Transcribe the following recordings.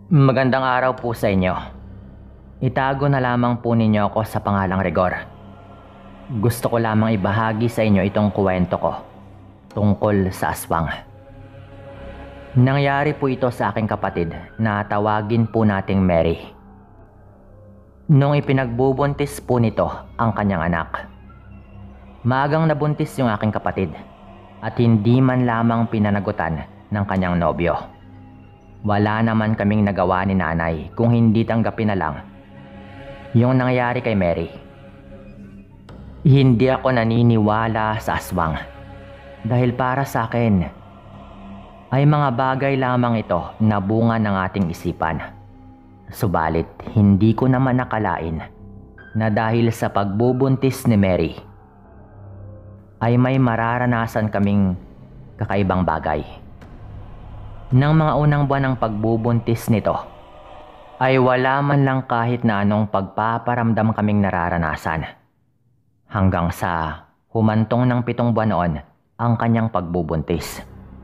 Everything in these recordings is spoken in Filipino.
Magandang araw po sa inyo. Itago na lamang po ninyo ako sa pangalang Rigor. Gusto ko lamang ibahagi sa inyo itong kwento ko tungkol sa aswang. Nangyari po ito sa aking kapatid na tawagin po nating Mary. Nung ipinagbubuntis po nito ang kanyang anak. Maagang nabuntis yung aking kapatid at hindi man lamang pinanagutan ng kanyang nobyo. Wala naman kaming nagawa ni nanay kung hindi tanggapin na lang yung nangyari kay Mary. Hindi ako naniniwala sa aswang dahil para sa akin ay mga bagay lamang ito na bunga ng ating isipan. Subalit hindi ko naman nakalain na dahil sa pagbubuntis ni Mary ay may mararanasan kaming kakaibang bagay. Nang mga unang buwan ng pagbubuntis nito, ay wala man lang kahit na anong pagpaparamdam kaming nararanasan. Hanggang sa humantong ng 7 buwan noon ang kanyang pagbubuntis.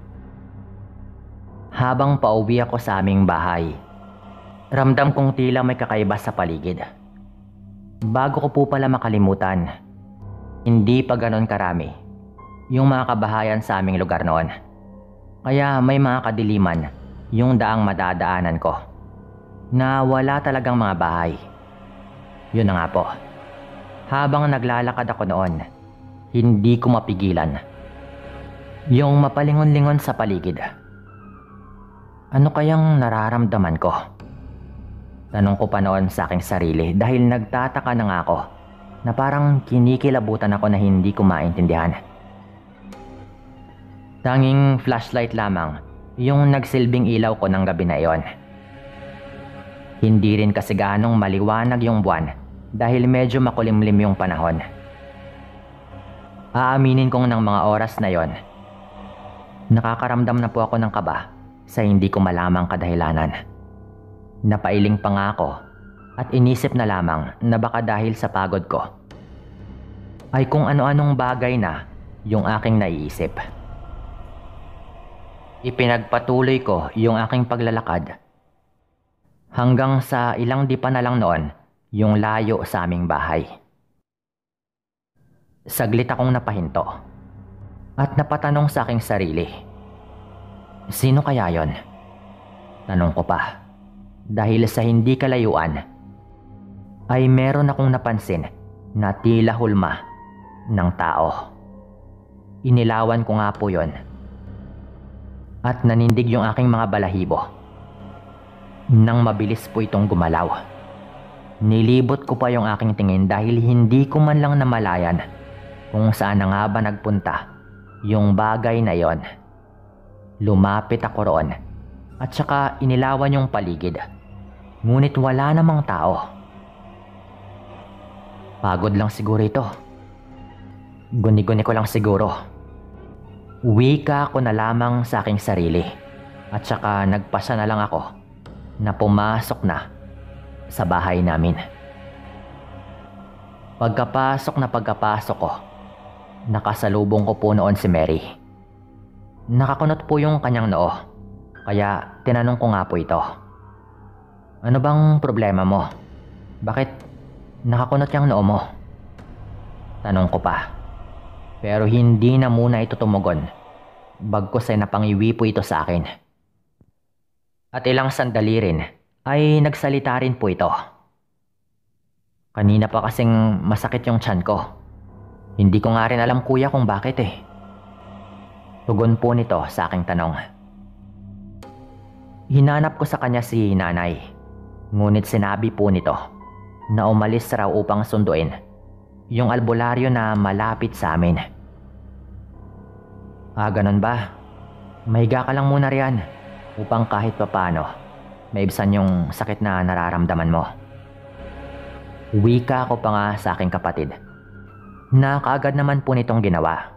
Habang pauwi ako sa aming bahay, ramdam kong tila may kakaiba sa paligid. Bago ko po pala makalimutan, hindi pa ganon karami yung mga kabahayan sa aming lugar noon. Kaya may mga kadiliman yung daang madadaanan ko na wala talagang mga bahay. Yun na nga po. Habang naglalakad ako noon, hindi ko mapigilan yung mapalingon-lingon sa paligid. Ano kayang nararamdaman ko? Tanong ko pa noon sa aking sarili dahil nagtataka na nga ako na parang kinikilabutan ako na hindi ko maintindihan. Tanging flashlight lamang yung nagsilbing ilaw ko ng gabi na iyon. Hindi rin kasi ganong maliwanag yung buwan dahil medyo makulimlim yung panahon. Aaminin kong ng mga oras na yon, nakakaramdam na po ako ng kaba sa hindi ko malamang kadahilanan. Napailing pa nga ako at inisip na lamang na baka dahil sa pagod ko ay kung ano-anong bagay na yung aking naiisip. Ipinagpatuloy ko yung aking paglalakad hanggang sa ilang dipa na lang noon yung layo sa aming bahay. Saglit akong napahinto at napatanong sa aking sarili, sino kaya yon? Tanong ko pa dahil sa hindi kalayuan ay meron akong napansin na tila hulma ng tao. Inilawan ko nga po yon at nanindig yung aking mga balahibo. Nang mabilis po itong gumalaw, nilibot ko pa yung aking tingin dahil hindi ko man lang namalayan kung saan na nga ba nagpunta yung bagay na yon. Lumapit ako roon at saka inilawan yung paligid, ngunit wala namang tao. Pagod lang siguro ito. Guni-guni ko lang siguro. Wika ko na lamang sa aking sarili at saka nagpasa na lang ako na pumasok na sa bahay namin. Pagkapasok ko, nakasalubong ko po noon si Mary. Nakakunot po yung kanyang noo, kaya tinanong ko nga po ito. Ano bang problema mo? Bakit nakakunot yung noo mo? Tanong ko pa. Pero hindi na muna ito tumugon. Bagkus ay napangiwi po ito sa akin. At ilang sandali rin ay nagsalita rin po ito. Kanina pa kasing masakit yung tiyan ko. Hindi ko nga rin alam kuya kung bakit eh. Tugon po nito sa aking tanong. Hinanap ko sa kanya si nanay. Ngunit sinabi po nito na umalis raw upang sunduin yung albularyo na malapit sa amin. Ganon ba? Mahiga ka lang muna riyan upang kahit papano maibsan yung sakit na nararamdaman mo. Wika ko pa nga sa aking kapatid na kaagad naman po nitong ginawa.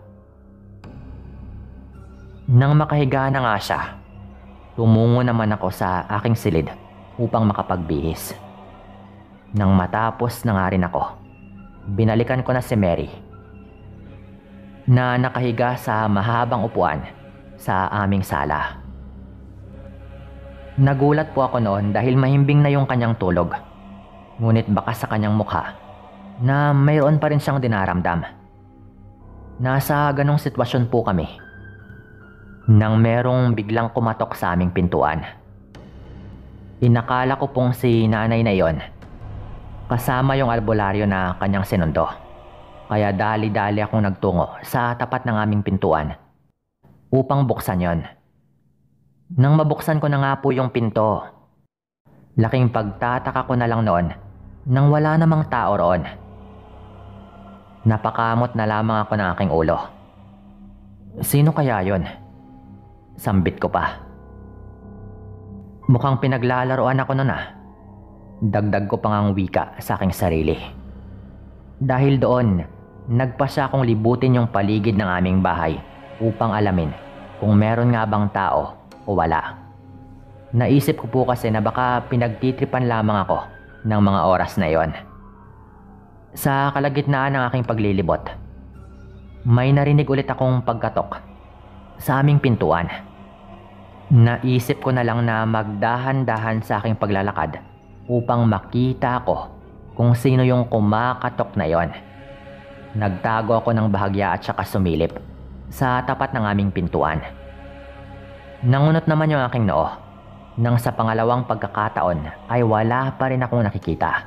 Nang makahiga na nga siya, tumungo naman ako sa aking silid upang makapagbihis. Nang matapos na nga rin ako, binalikan ko na si Mary na nakahiga sa mahabang upuan sa aming sala. Nagulat po ako noon dahil mahimbing na yung kanyang tulog. Ngunit baka sa kanyang mukha na mayroon pa rin siyang dinaramdam. Nasa ganong sitwasyon po kami nang merong biglang kumatok sa aming pintuan. Inakala ko pong si nanay na yon, kasama yung albularyo na kanyang sinundo. Kaya dali-dali akong nagtungo sa tapat ng aming pintuan upang buksan yon. Nang mabuksan ko na nga po yung pinto, laking pagtataka ko na lang noon nang wala namang tao roon. Napakamot na lamang ako ng aking ulo. Sino kaya yon? Sambit ko pa. Mukhang pinaglalaroan ako noon ah. Dagdag ko pang ang wika sa aking sarili. Dahil doon, nagpasya akong libutin yung paligid ng aming bahay upang alamin kung meron nga bang tao o wala. Naisip ko po kasi na baka pinagtitripan lamang ako ng mga oras na yon. Sa kalagitnaan ng aking paglilibot, may narinig ulit akong pagkatok sa aming pintuan. Naisip ko na lang na magdahan-dahan sa aking paglalakad upang makita ko kung sino yung kumakatok na yon. Nagtago ako ng bahagya at saka sumilip sa tapat ng aming pintuan. Nangunot naman yung aking noo nang sa pangalawang pagkakataon ay wala pa rin akong nakikita.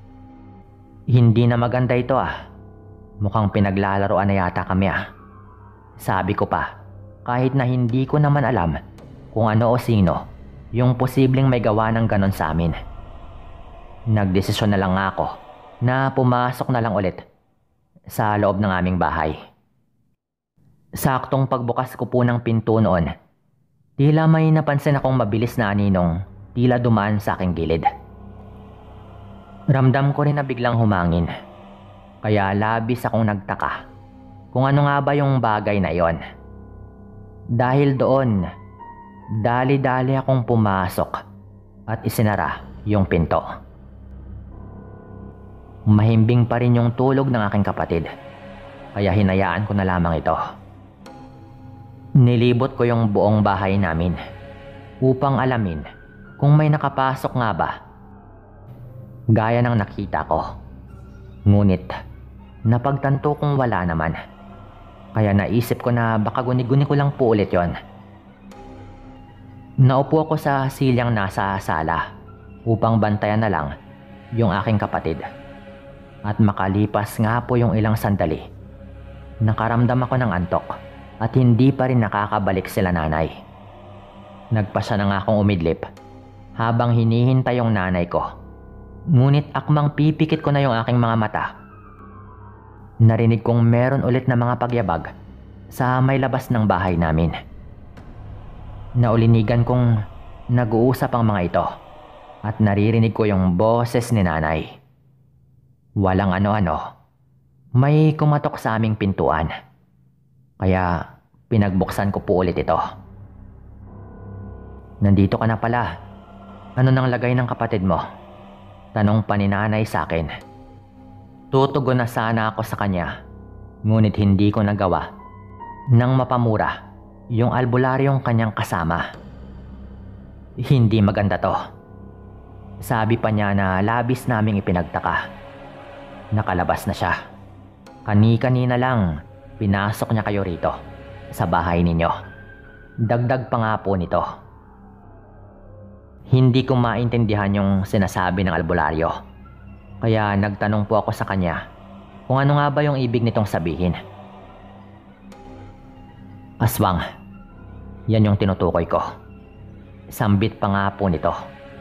Hindi na maganda ito ah. Mukhang pinaglalaroan na yata kami ah. Sabi ko pa, kahit na hindi ko naman alam kung ano o sino yung posibleng may gawa ng ganon sa amin. Nagdesisyon na lang ako na pumasok na lang ulit sa loob ng aming bahay. Saktong pagbukas ko po ng pinto noon, tila may napansin akong mabilis na aninong tila dumaan sa aking gilid. Ramdam ko rin na biglang humangin, kaya labis akong nagtaka kung ano nga ba yung bagay na yon. Dahil doon, dali-dali akong pumasok at isinara yung pinto. Mahimbing pa rin yung tulog ng aking kapatid, kaya hinayaan ko na lamang ito. Nilibot ko yung buong bahay namin upang alamin kung may nakapasok nga ba. Gaya ng nakita ko. Ngunit napagtanto kong wala naman. Kaya naisip ko na baka guni-guni ko lang po ulit yon. Naupo ako sa silyang nasa sala upang bantayan na lang yung aking kapatid. At makalipas nga po yung ilang sandali, nakaramdam ako ng antok at hindi pa rin nakakabalik sila nanay. Nagpasya na nga akong umidlip habang hinihintay yung nanay ko. Ngunit akmang pipikit ko na yung aking mga mata, narinig kong meron ulit na mga pagyabag sa may labas ng bahay namin. Naulinigan kong nag-uusap ang mga ito at naririnig ko yung boses ni nanay. Walang ano-ano, may kumatok sa aming pintuan. Kaya pinagbuksan ko po ulit ito. Nandito ka na pala. Ano nang lagay ng kapatid mo? Tanong pa ni nanay sa akin. Tutugon na sana ako sa kanya, ngunit hindi ko nagawa nang mapamura yung albularyong kanyang kasama. Hindi maganda to. Sabi pa niya na labis naming ipinagtaka. Nakalabas na siya. Kani-kanina lang pinasok niya kayo rito sa bahay ninyo. Dagdag pa nga po nito. Hindi ko maintindihan yung sinasabi ng albularyo. Kaya nagtanong po ako sa kanya kung ano nga ba yung ibig nitong sabihin. Aswang, yan yung tinutukoy ko. Sambit pa nga po nito.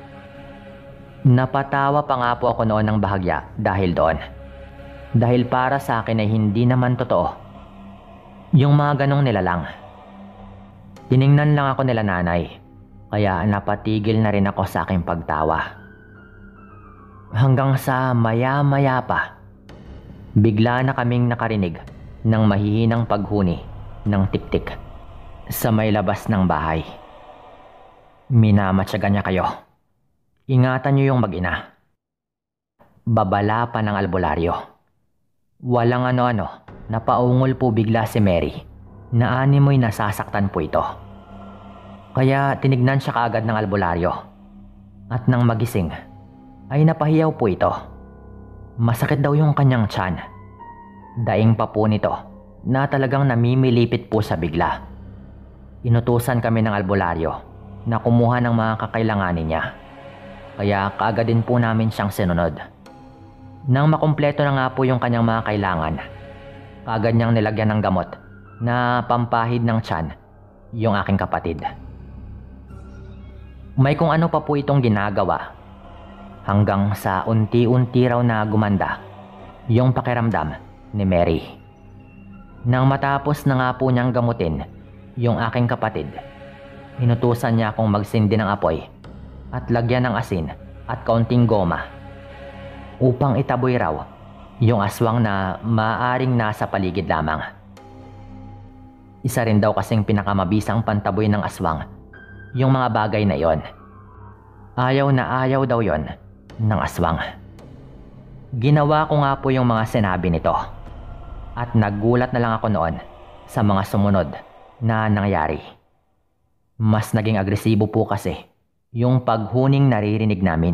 Napatawa pa nga po ako noon ng bahagya dahil doon. Dahil para sa akin ay hindi naman totoo yung mga ganong nilalang. Tiningnan lang ako nila nanay, kaya napatigil na rin ako sa aking pagtawa. Hanggang sa maya-maya pa, bigla na kaming nakarinig ng mahihinang paghuni ng tik-tik sa may labas ng bahay. Minamatyagan niya kayo. Ingatan niyo yung mag-ina. Babala pa ng albularyo. Walang ano-ano, napaungol po bigla si Mary na animoy nasasaktan po ito. Kaya tinignan siya kaagad ng albularyo. At nang magising, ay napahiyaw po ito. Masakit daw yung kanyang tiyan. Daing pa po nito na talagang namimilipit po sa bigla. Inutusan kami ng albularyo na kumuha ng mga kakailanganin niya. Kaya kaagad din po namin siyang sinunod. Nang makumpleto na nga po yung kanyang mga kailangan, kaagad niyang nilagyan ng gamot na pampahid ng tiyan yung aking kapatid. May kung ano pa po itong ginagawa hanggang sa unti-unti raw na gumanda yung pakiramdam ni Mary. Nang matapos na nga po niyang gamutin yung aking kapatid, inutusan niya akong magsindi ng apoy at lagyan ng asin at kaunting goma upang itaboy raw yung aswang na maaaring nasa paligid lamang. Isa rin daw kasing pinakamabisang pantaboy ng aswang yung mga bagay na yon. Ayaw na ayaw daw yon ng aswang. Ginawa ko nga po yung mga sinabi nito at nagulat na lang ako noon sa mga sumunod na nangyari. Mas naging agresibo po kasi yung paghuning naririnig namin.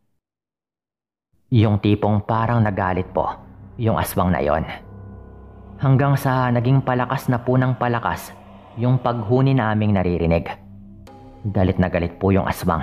Yung tipong parang nagalit po yung aswang na yon. Hanggang sa naging palakas na po ng palakas yung paghuni naming naririnig. Galit na galit po yung aswang.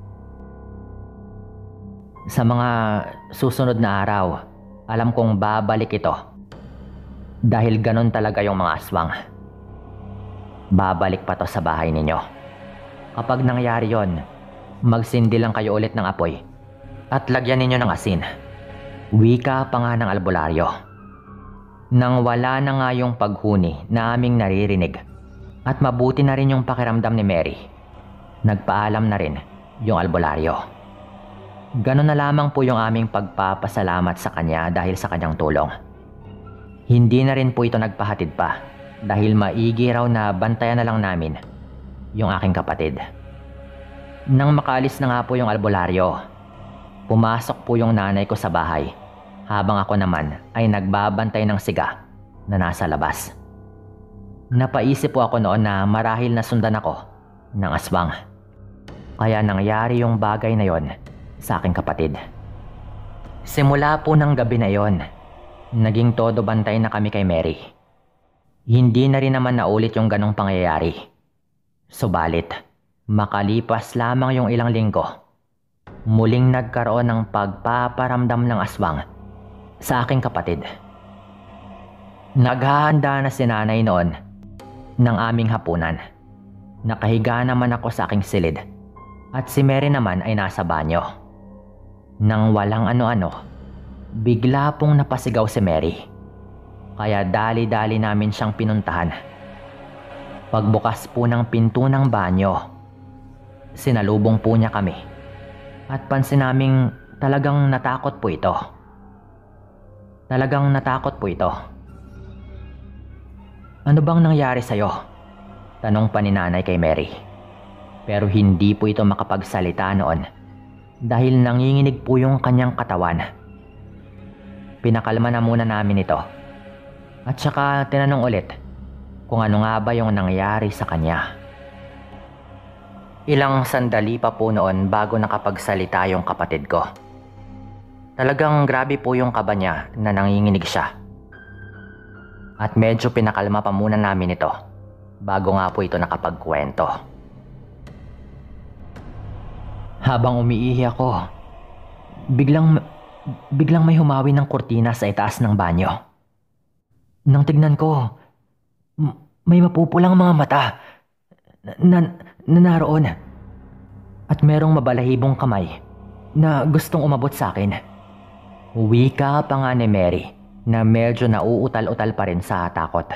Sa mga susunod na araw, alam kong babalik ito. Dahil ganon talaga yung mga aswang. Babalik pa to sa bahay ninyo. Kapag nangyari yon, magsindi lang kayo ulit ng apoy at lagyan ninyo ng asin. Wika pa nga ng albularyo. Nang wala na nga yung paghuni na aming naririnig at mabuti na rin yung pakiramdam ni Mary, nagpaalam na rin yung albularyo. Ganon na lamang po yung aming pagpapasalamat sa kanya dahil sa kanyang tulong. Hindi na rin po ito nagpahatid pa dahil maigi raw na bantayan na lang namin yung aking kapatid. Nang makaalis na nga po yung albularyo, pumasok po yung nanay ko sa bahay habang ako naman ay nagbabantay ng siga na nasa labas. Napaisip po ako noon na marahil nasundan ako ng aswang. Kaya nangyari yung bagay na yon sa aking kapatid. Simula po ng gabi na yon, naging todo bantay na kami kay Mary. Hindi na rin naman naulit yung ganong pangyayari. Subalit, makalipas lamang yung ilang linggo, muling nagkaroon ng pagpaparamdam ng aswang sa aking kapatid. Naghahanda na si nanay noon ng aming hapunan. Nakahiga naman ako sa aking silid at si Mary naman ay nasa banyo. Nang walang ano-ano, bigla pong napasigaw si Mary. Kaya dali-dali namin siyang pinuntahan. Pagbukas po ng pinto ng banyo, sinalubong po niya kami at pansin naming talagang natakot po ito. Talagang natakot po ito. Ano bang nangyari sa'yo? Tanong pa ni nanay kay Mary. Pero hindi po ito makapagsalita noon dahil nanginginig po yung kanyang katawan. Pinakalma na muna namin ito at saka tinanong ulit kung ano nga ba yung nangyari sa kanya. Ilang sandali pa po noon bago nakapagsalita yung kapatid ko. Talagang grabe po yung kaba niya na nanginginig siya. At medyo pinakalma pa muna namin ito bago nga po ito nakapagkwento. Habang umiihi ako, biglang may humawi ng kurtina sa itaas ng banyo. Nang tignan ko, may mapupulang mga mata na naroon at merong mabalahibong kamay na gustong umabot sa akin. Wika pa nga ni Mary na medyo nauutal-utal pa rin sa takot.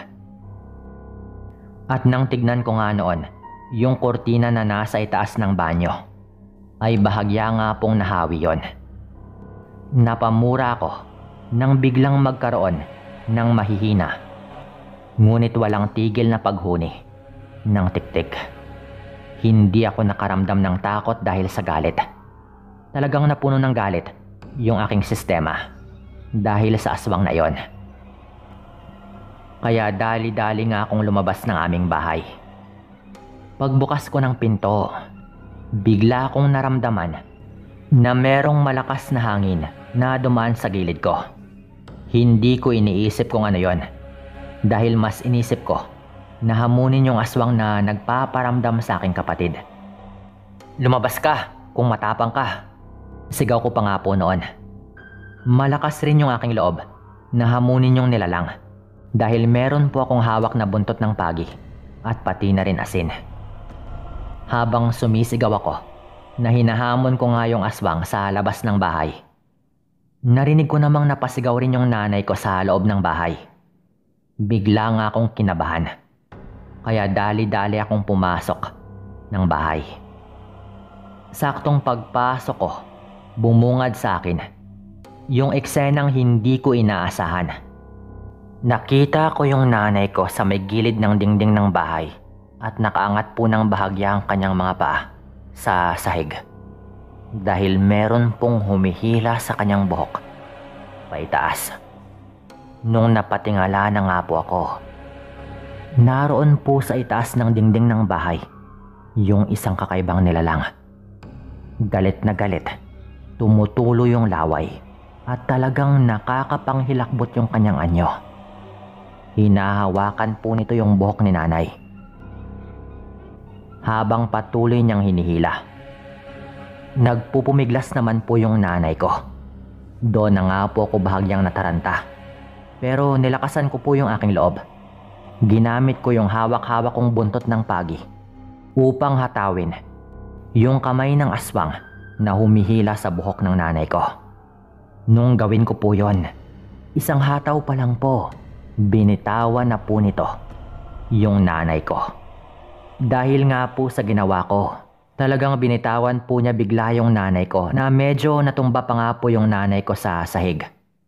At nang tignan ko nga noon, yung kurtina na nasa itaas ng banyo, ay bahagya nga pong nahawi yon. Napamura ako nang biglang magkaroon ng mahihina, ngunit walang tigil na paghuni ng tiktik. Hindi ako nakaramdam ng takot dahil sa galit. Talagang napuno ng galit yung aking sistema dahil sa aswang na yon. Kaya dali-dali nga akong lumabas ng aming bahay. Pagbukas ko ng pinto, bigla akong naramdaman na merong malakas na hangin na dumaan sa gilid ko. Hindi ko iniisip kung ano yon, dahil mas inisip ko na hamunin yung aswang na nagpaparamdam sa aking kapatid. "Lumabas ka kung matapang ka," sigaw ko pa nga po noon. Malakas rin yung aking loob na hamunin yung nilalang, dahil meron po akong hawak na buntot ng pagi at pati na rin asin. Habang sumisigaw ako na hinahamon ko nga yung aswang sa labas ng bahay, narinig ko namang napasigaw rin yung nanay ko sa loob ng bahay. Bigla nga akong kinabahan, kaya dali-dali akong pumasok ng bahay. Saktong pagpasok ko, bumungad sa akin yung eksenang hindi ko inaasahan. Nakita ko yung nanay ko sa may gilid ng dingding ng bahay at nakaangat po ng bahagya ang kanyang mga paa sa sahig, dahil meron pong humihila sa kanyang buhok paitaas. Nung napatingala na nga po ako, naroon po sa itaas ng dingding ng bahay yung isang kakaibang nilalang. Galit na galit, tumutulo yung laway at talagang nakakapanghilakbot yung kanyang anyo. Hinahawakan po nito yung buhok ni nanay. Habang patuloy niyang hinihila, nagpupumiglas naman po yung nanay ko. Doon na nga po ako bahagyang nataranta, pero nilakasan ko po yung aking loob. Ginamit ko yung hawak-hawak kong buntot ng pagi upang hatawin yung kamay ng aswang na humihila sa buhok ng nanay ko. Nung gawin ko po yon, isang hataw pa lang po, binitawan na po nito yung nanay ko. Dahil nga po sa ginawa ko, talagang binitawan po niya bigla yung nanay ko na medyo natumba pa nga po yung nanay ko sa sahig.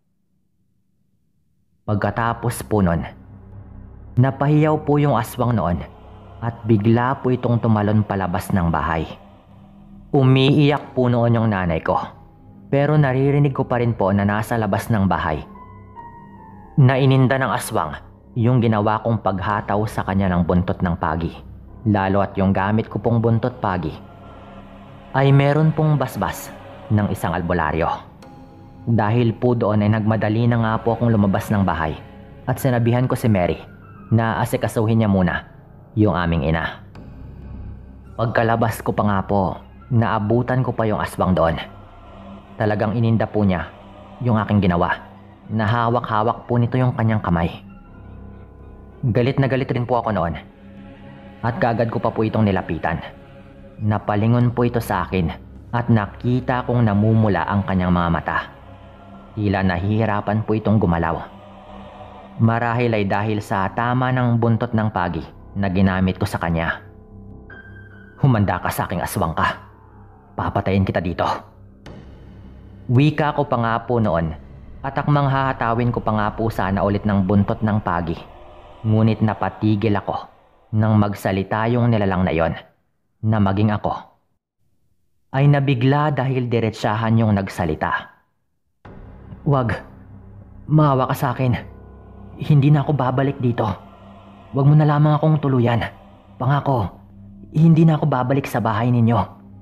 Pagkatapos po nun, napahiyaw po yung aswang noon at bigla po itong tumalon palabas ng bahay. Umiiyak po noon yung nanay ko, pero naririnig ko pa rin po na nasa labas ng bahay. Naininda ng aswang yung ginawa kong paghataw sa kanya ng buntot ng pagi. Lalo at yung gamit ko pong buntot pagi ay meron pong basbas ng isang albularyo. Dahil po doon ay nagmadali na nga po akong lumabas ng bahay at sinabihan ko si Mary na asikasuhin niya muna yung aming ina. Pagkalabas ko pa nga po, naabutan ko pa yung aswang doon. Talagang ininda po niya yung aking ginawa, na hawak-hawak po nito yung kanyang kamay. Galit na galit rin po ako noon at kaagad ko pa po itong nilapitan. Napalingon po ito sa akin at nakita kong namumula ang kanyang mga mata. Tila nahihirapan po itong gumalaw. Marahil ay dahil sa tama ng buntot ng pagi na ginamit ko sa kanya. "Humanda ka sa aking aswang ka. Papatayin kita dito." Wika ko pa nga po noon at akmang hahatawin ko pa nga po sana ulit ng buntot ng pagi. Ngunit napatigil ako nang magsalita yung nilalang na yon, na maging ako ay nabigla dahil diretsahan yung nagsalita. "Wag, maawa ka sa akin. Hindi na ako babalik dito. Wag mo na lamang akong tuluyan. Pangako, hindi na ako babalik sa bahay ninyo."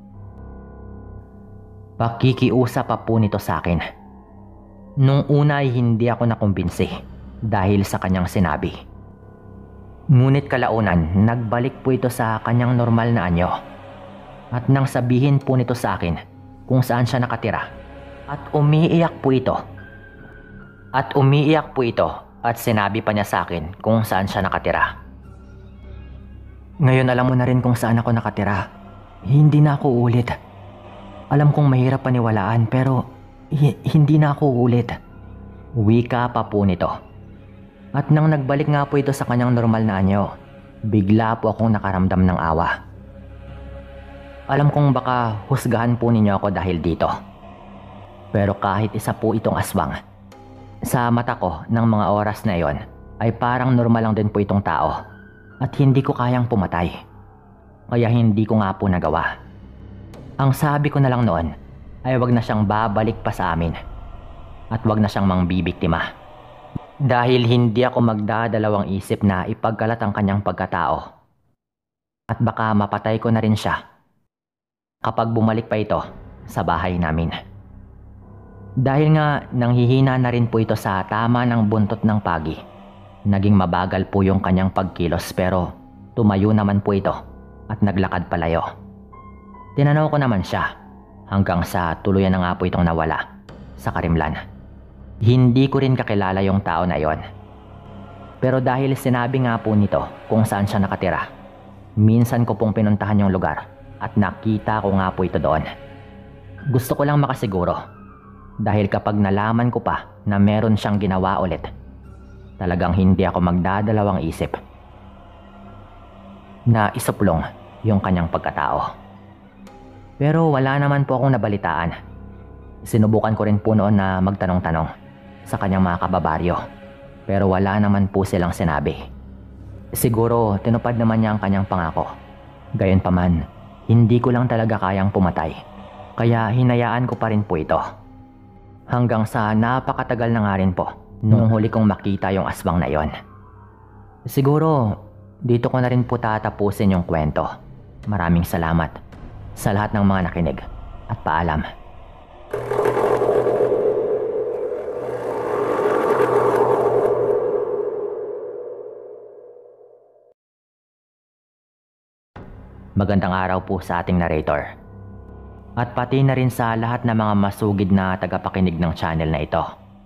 Pakikiusap pa po nito sa akin. Nung una ay hindi ako nakumbinsi dahil sa kanyang sinabi. Ngunit kalaunan, nagbalik po ito sa kanyang normal na anyo. At nang sabihin po nito sa akin kung saan siya nakatira, at umiiyak po ito. At sinabi pa niya sa akin kung saan siya nakatira. "Ngayon alam mo na rin kung saan ako nakatira. Hindi na ako ulit. Alam kong mahirap paniwalaan pero hindi na ako ulit." Wika pa po nito. At nang nagbalik nga po ito sa kanyang normal na anyo, bigla po akong nakaramdam ng awa. Alam kong baka husgahan po ninyo ako dahil dito. Pero kahit isa po itong aswang, sa mata ko ng mga oras na iyon ay parang normal lang din po itong tao at hindi ko kayang pumatay. Kaya hindi ko nga po nagawa. Ang sabi ko na lang noon ay wag na siyang babalik pa sa amin at wag na siyang mangbibiktima. Dahil hindi ako magdadalawang isip na ipagkalat ang kanyang pagkatao at baka mapatay ko na rin siya kapag bumalik pa ito sa bahay namin. Dahil nga nanghihina na rin po ito sa tama ng buntot ng pagi, naging mabagal po yung kanyang pagkilos pero tumayo naman po ito at naglakad palayo. Tinanaw ko naman siya hanggang sa tuluyan na nga po itong nawala sa karimlan. Hindi ko rin kakilala yung tao na yon. Pero dahil sinabi nga po nito kung saan siya nakatira, minsan ko pong pinuntahan yung lugar at nakita ko nga po ito doon. Gusto ko lang makasiguro dahil kapag nalaman ko pa na meron siyang ginawa ulit, talagang hindi ako magdadalawang isip na isuplong yung kanyang pagkatao. Pero wala naman po akong nabalitaan. Sinubukan ko rin po noon na magtanong-tanong sa kanyang mga kababaryo, pero wala naman po silang sinabi. Siguro tinupad naman niya ang kanyang pangako. Gayunpaman, hindi ko lang talaga kayang pumatay, kaya hinayaan ko pa rin po ito. Hanggang sa napakatagal na nga rin po nung huli kong makita yung aswang na yon. Siguro dito ko na rin po tatapusin yung kwento. Maraming salamat sa lahat ng mga nakinig at paalam. Magandang araw po sa ating narrator. At pati na rin sa lahat ng mga masugid na tagapakinig ng channel na ito.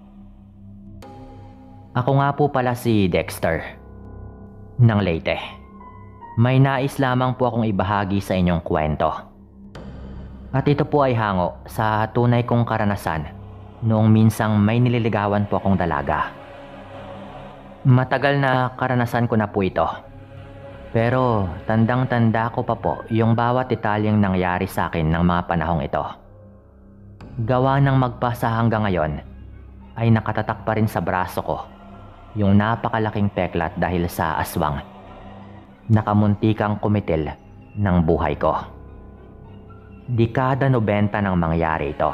Ako nga po pala si Dexter ng Leyte. May nais lamang po akong ibahagi sa inyong kwento. At ito po ay hango sa tunay kong karanasan noong minsang may nililigawan po akong dalaga. Matagal na karanasan ko na po ito. Pero tandang-tanda ko pa po yung bawat detalyeng nangyari sa akin ng mga panahong ito. Gawa ng magpasa hanggang ngayon ay nakatatak pa rin sa braso ko yung napakalaking peklat dahil sa aswang. Nakamuntikang kumitil ng buhay ko. Dekada 90 nang mangyari ito.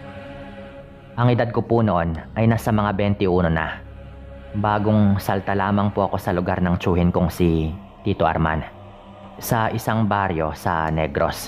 Ang edad ko po noon ay nasa mga 21 na. Bagong salta lamang po ako sa lugar ng tiyuhin kong si Tito Arman sa isang baryo sa Negros.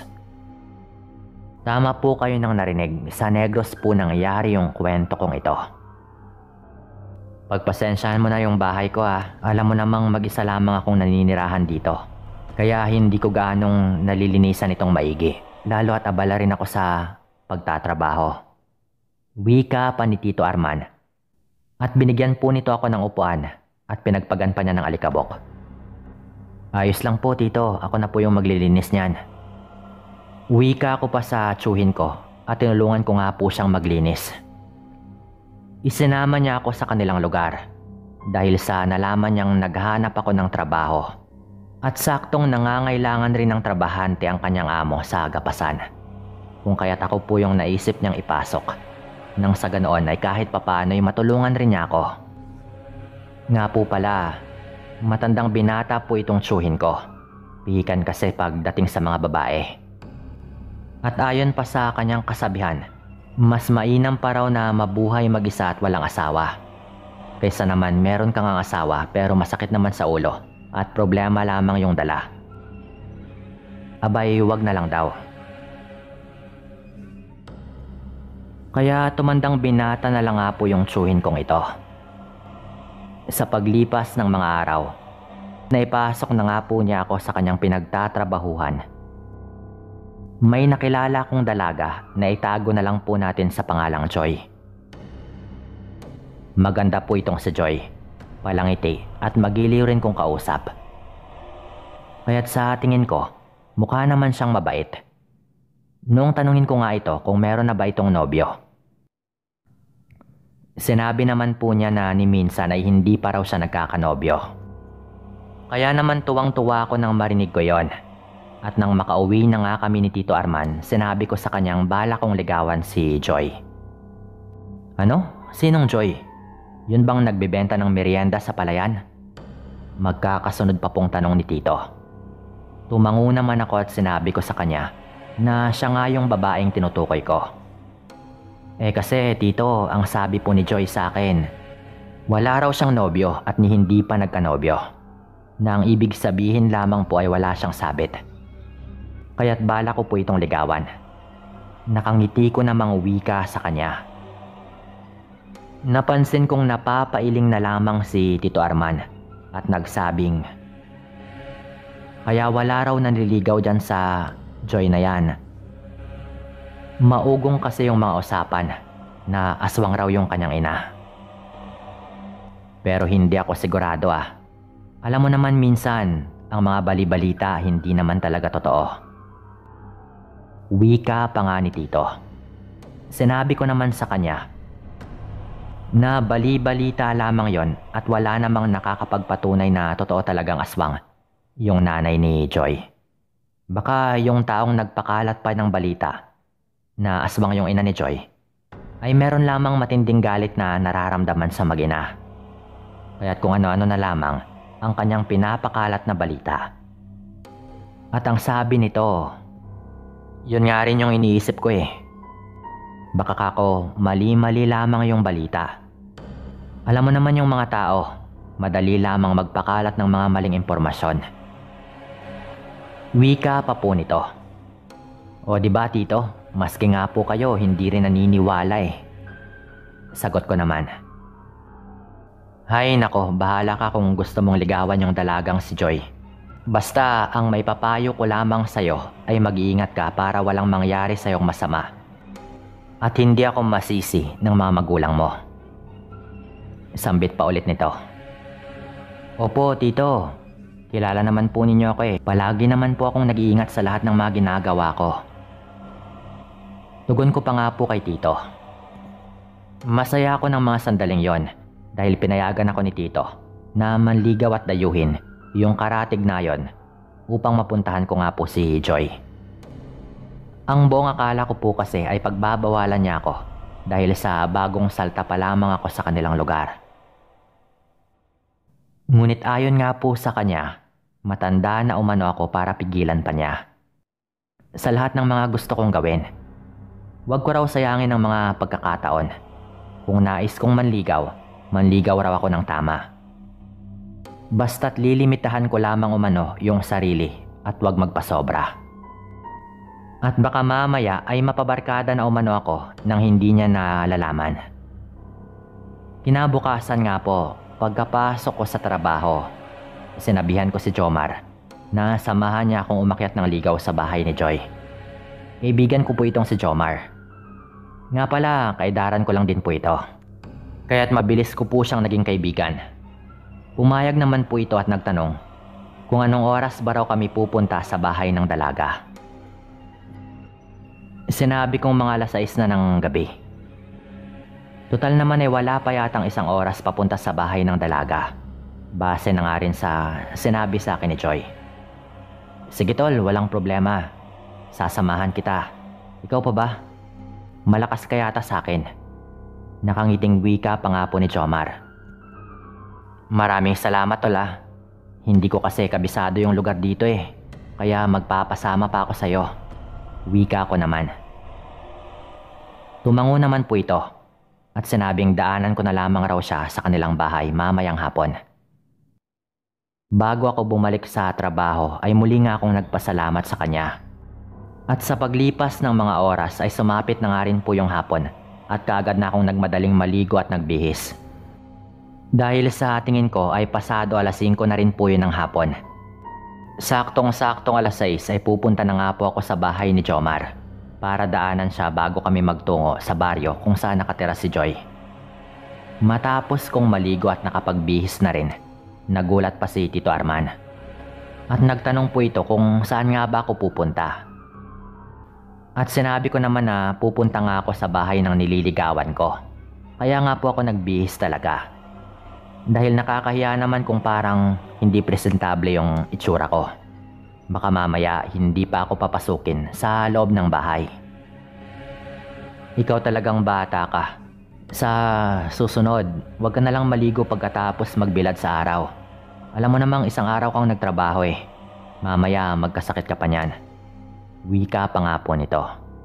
Tama po kayo nang narinig, sa Negros po nangyari yung kwento kong ito. Pagpasensyahan mo na yung bahay ko ha. Alam mo namang mag-isa lamang akong naninirahan dito. Kaya hindi ko gaanong nalilinisan itong maigi. Lalo at abala rin ako sa pagtatrabaho. Wika pa ni Tito Arman. At binigyan po nito ako ng upuan at pinagpagan pa niya ng alikabok. Ayos lang po tito, ako na po yung maglilinis niyan. Wika ko pa sa tiyuhin ko at tinulungan ko nga po siyang maglinis. Isinama niya ako sa kanilang lugar dahil sa nalaman niyang naghahanap ako ng trabaho at saktong nangangailangan rin ng trabahante ang kanyang amo sa agapasan. Kung kaya't ako po yung naisip niyang ipasok nang sa ganoon ay kahit papaano ay matulungan rin niya ako. Nga po pala, matandang binata po itong tiyuhin ko. Pihikan kasi pagdating sa mga babae. At ayon pa sa kanyang kasabihan, mas mainam pa raw na mabuhay mag-isa at walang asawa kaysa naman meron kang ang asawa pero masakit naman sa ulo at problema lamang yung dala. Abay, wag na lang daw. Kaya tumandang binata na lang nga po yung tiyuhin kong ito. Sa paglipas ng mga araw, naipasok na nga po niya ako sa kanyang pinagtatrabahuhan. May nakilala kong dalaga na itago na lang po natin sa pangalang Joy. Maganda po itong si Joy, palangiti at magiliw rin kong kausap. Kaya't sa tingin ko, mukha naman siyang mabait. Noong tanungin ko nga ito kung meron na ba itong nobyo, sinabi naman po niya na ni minsan ay hindi pa raw siya nagkakanobyo. Kaya naman tuwang-tuwa ako nang marinig ko yon. At nang makauwi na nga kami ni Tito Arman, sinabi ko sa kanyang bala kong ligawan si Joy. Ano? Sinong Joy? Yun bang nagbebenta ng merienda sa palayan? Magkakasunod pa pong tanong ni Tito. Tumango naman ako at sinabi ko sa kanya na siya nga yung babaeng tinutukoy ko. Kasi Tito, ang sabi po ni Joy sa akin, wala raw siyang nobyo at ni hindi pa nagkanobyo. na ang ibig sabihin lamang po ay wala siyang sabit. Kaya't bala ko po itong ligawan. Nakangiti ko namang wika sa kanya. Napansin kong napapailing na lamang si Tito Arman at nagsabing, kaya wala raw nanliligaw dyan sa Joy na yan. Maugong kasi yung mga usapan na aswang raw yung kanyang ina. Pero hindi ako sigurado ah. Alam mo naman minsan, ang mga bali-balita hindi naman talaga totoo. Wika pa nga ni Tito. Sinabi ko naman sa kanya na bali-balita lamang yon at wala namang nakakapagpatunay na totoo talagang aswang yung nanay ni Joy. Baka yung taong nagpakalat pa ng balita na aswang yung ina ni Joy ay meron lamang matinding galit na nararamdaman sa mag-ina. Kaya't kung ano-ano na lamang ang kanyang pinapakalat na balita. At ang sabi nito, yun nga rin yung iniisip ko eh. Baka kako mali-mali lamang yung balita. Alam mo naman yung mga tao, madali lamang magpakalat ng mga maling impormasyon. Wika pa po nito. O diba Tito, maski nga po kayo hindi rin naniniwala eh. Sagot ko naman. Hay nako, bahala ka kung gusto mong ligawan yung dalagang si Joy. Basta ang may papayo ko lamang sa'yo ay mag-iingat ka para walang mangyari sa'yong masama. At hindi ako masisi ng mga magulang mo. Sambit pa ulit nito. Opo, Tito. Kilala naman po ninyo ako eh. Palagi naman po akong nag-iingat sa lahat ng mga ginagawa ko. Tugon ko pa nga po kay Tito. Masaya ako ng mga sandaling yon dahil pinayagan ako ni Tito na manligaw at dayuhin yung karatig na yon upang mapuntahan ko nga po si Joy. Ang buong akala ko po kasi ay pagbabawalan niya ako dahil sa bagong salta pa lamang ako sa kanilang lugar. Ngunit ayon nga po sa kanya, matanda na umano ako para pigilan pa niya. Sa lahat ng mga gusto kong gawin, huwag ko raw sayangin ang mga pagkakataon. Kung nais kong manligaw raw ako ng tama. Basta't lilimitahan ko lamang umano yung sarili at huwag magpasobra. At baka mamaya ay mapabarkada na umano ako nang hindi niya nalalaman. Kinabukasan nga po, pagkapasok ko sa trabaho, sinabihan ko si Jomar na samahan niya akong umakyat ng ligaw sa bahay ni Joy. Kaibigan ko po itong si Jomar. Nga pala, kaidaran ko lang din po ito. Kaya't mabilis ko po siyang naging kaibigan. Pumayag naman po ito at nagtanong kung anong oras ba raw kami pupunta sa bahay ng dalaga. Sinabi kong mga 6 na ng gabi. Total naman ay wala pa yatang 1 oras papunta sa bahay ng dalaga. Base na nga rin sa sinabi sa akin ni Joy. Sige tol, walang problema. Sasamahan kita. Ikaw pa ba? Malakas ka yata sa akin. Nakangiting wika pa nga po ni Jomar. Maraming salamat tol ah. Hindi ko kasi kabisado yung lugar dito eh. Kaya magpapasama pa ako sa'yo. Wika ko naman. Tumango naman po ito at sinabing daanan ko na lamang raw siya sa kanilang bahay mamayang hapon. Bago ako bumalik sa trabaho ay muli nga akong nagpasalamat sa kanya. At sa paglipas ng mga oras ay sumapit na nga rin po yung hapon at kaagad na akong nagmadaling maligo at nagbihis. Dahil sa tingin ko ay pasado 5:00 na rin po yun ng hapon. Saktong-saktong 6:00 ay pupunta na nga po ako sa bahay ni Jomar para daanan siya bago kami magtungo sa baryo kung saan nakatira si Joy. Matapos kong maligo at nakapagbihis na rin, nagulat pa si Tito Arman. At nagtanong po ito kung saan nga ba ako pupunta. At sinabi ko naman na pupunta nga ako sa bahay ng nililigawan ko. Kaya nga po ako nagbihis talaga. Dahil nakakahiya naman kung parang hindi presentable yung itsura ko. Baka mamaya hindi pa ako papasukin sa loob ng bahay. Ikaw talagang bata ka. Sa susunod, huwag ka na lang maligo pagkatapos magbilad sa araw. Alam mo namang 1 araw kang nagtrabaho eh. Mamaya magkasakit ka pa niyan. Wika pa nga po nito.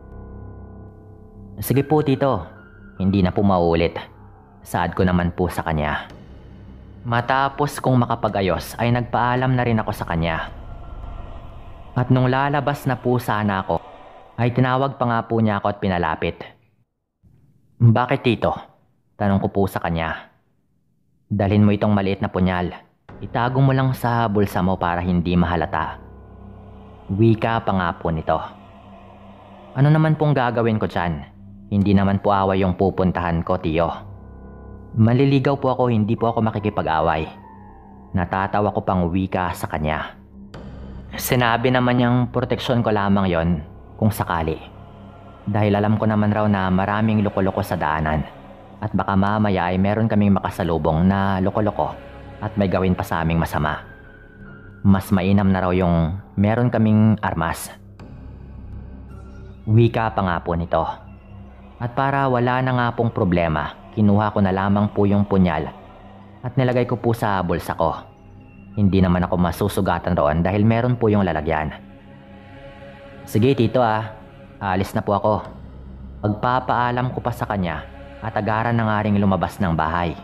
Sige po Tito, hindi na po maulit. Saad ko naman po sa kanya. Matapos kong makapag-ayos ay nagpaalam na rin ako sa kanya. At nung lalabas na po sana ako, ay tinawag pa nga po niya ako at pinalapit. "Bakit tito?" Tanong ko po sa kanya. "Dalhin mo itong maliit na punyal. Itago mo lang sa bulsa mo para hindi mahalata." Wika pa nga po nito. "Ano naman pong gagawin ko dyan? Hindi naman po away yung pupuntahan ko, tiyo. Maliligaw po ako, hindi po ako makikipag-away." Natatawa ko pang wika sa kanya. Sinabi naman niyang proteksyon ko lamang yon kung sakali. Dahil alam ko naman raw na maraming loko-loko sa daanan. At baka mamaya ay meron kaming makasalubong na loko-loko at may gawin pa sa aming masama. Mas mainam na raw yung meron kaming armas. Wika pa nga po nito. At para wala na nga pong problema, kinuha ko na lamang po yung punyal at nilagay ko po sa bulsa ko. Hindi naman ako masusugatan roon dahil meron po yung lalagyan. "Sige tito aalis na po ako." Pagpapaalam ko pa sa kanya at agaran na nga ring lumabas ng bahay.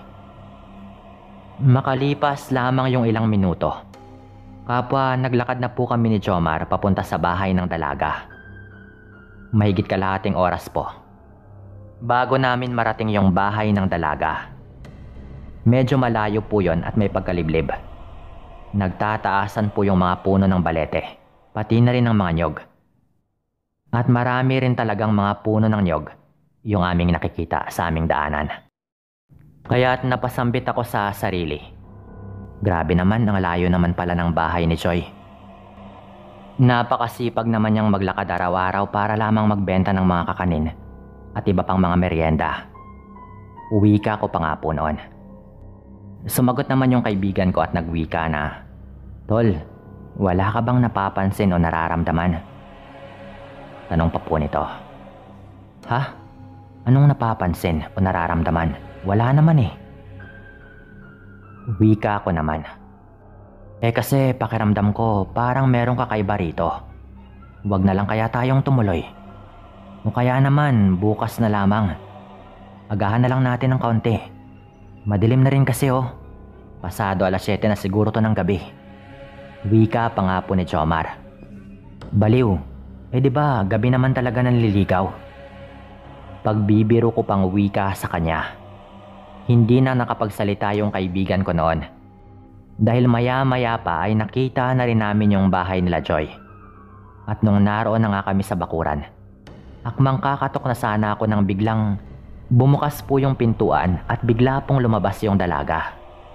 Makalipas lamang yung ilang minuto, kapwa naglakad na po kami ni Jomar papunta sa bahay ng dalaga. Mahigit kalahating oras po bago namin marating yung bahay ng dalaga. Medyo malayo po yon at may pagkaliblib. Nagtataasan po yung mga puno ng balete, pati na rin ng mga nyog. At marami rin talagang mga puno ng nyog yung aming nakikita sa aming daanan. Kaya't napasambit ako sa sarili. Grabe naman, ang layo naman pala ng bahay ni Joy. Napakasipag naman niyang maglakad araw-araw para lamang magbenta ng mga kakanin at iba pang mga merienda. Uwika ko pa nga po noon. Sumagot naman yung kaibigan ko at nagwika na, "Tol, wala ka bang napapansin o nararamdaman?" Tanong pa po nito. "Ha? Anong napapansin o nararamdaman? Wala naman eh." Wika ko naman. Kasi pakiramdam ko parang merong kakaiba rito. Huwag na lang kaya tayong tumuloy. O kaya naman bukas na lamang. Agahan na lang natin ng kaunti. Madilim na rin kasi Pasado 7:00 na siguro to ng gabi. Wika pa nga po ni Jomar. Baliw. Di ba gabi naman talaga nanliligaw? Pagbibiro ko pang wika sa kanya. Hindi na nakapagsalita yung kaibigan ko noon. Dahil maya-maya pa ay nakita na rin namin yung bahay nila Joy. At nung naroon na nga kami sa bakuran, akmang kakatok na sana ako nang biglang bumukas po yung pintuan at bigla pong lumabas yung dalaga.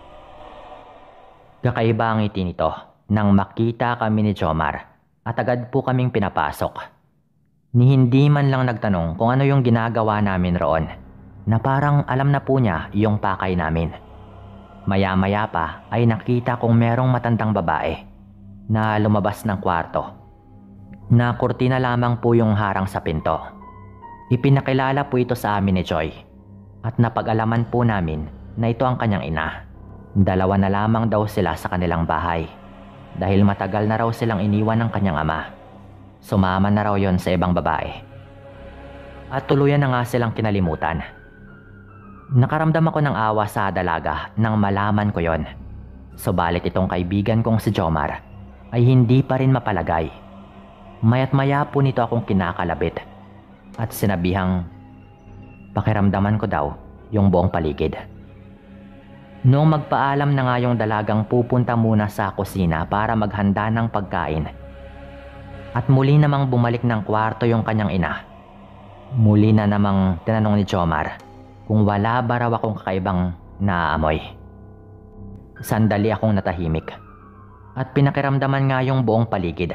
Kakaiba ang ngiti nito nang makita kami ni Jomar at agad po kaming pinapasok. Ni hindi man lang nagtanong kung ano yung ginagawa namin roon, na parang alam na po niya yung pakay namin. Maya-maya pa ay nakita kong merong matandang babae na lumabas ng kwarto. Na kurtina lamang po yung harang sa pinto. Ipinakilala po ito sa amin ni Joy at napag-alaman po namin na ito ang kanyang ina. Dalawa na lamang daw sila sa kanilang bahay dahil matagal na raw silang iniwan ng kanyang ama. Sumama na raw yon sa ibang babae. At tuluyan na nga silang kinalimutan. Nakaramdam ako ng awa sa dalaga nang malaman ko yon. Subalit itong kaibigan kong si Jomar ay hindi pa rin mapalagay. Maya't maya po nito akong kinakalabit at sinabihang pakiramdaman ko daw yung buong paligid. Noong magpaalam na nga yung dalagang pupunta muna sa kusina para maghanda ng pagkain at muli namang bumalik ng kwarto yung kanyang ina, muli na namang tinanong ni Jomar kung wala ba raw akong kakaibang naaamoy. Sandali akong natahimik at pinakiramdaman nga yung buong paligid.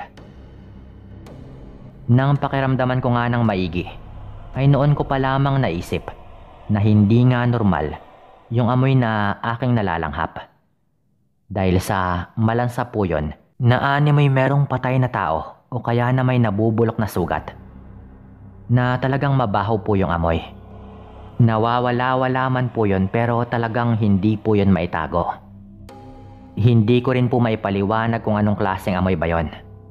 Nang pakiramdaman ko nga ng maigi, ay noon ko pa lamang naisip na hindi nga normal yung amoy na aking nalalanghap. Dahil sa malansa po yun na animoy merong patay na tao o kaya na may nabubulok na sugat. Na talagang mabaho po yung amoy. Nawawala-wala man po yun pero talagang hindi po yun maitago. Hindi ko rin po maipaliwanag kung anong klaseng amoy ba yun.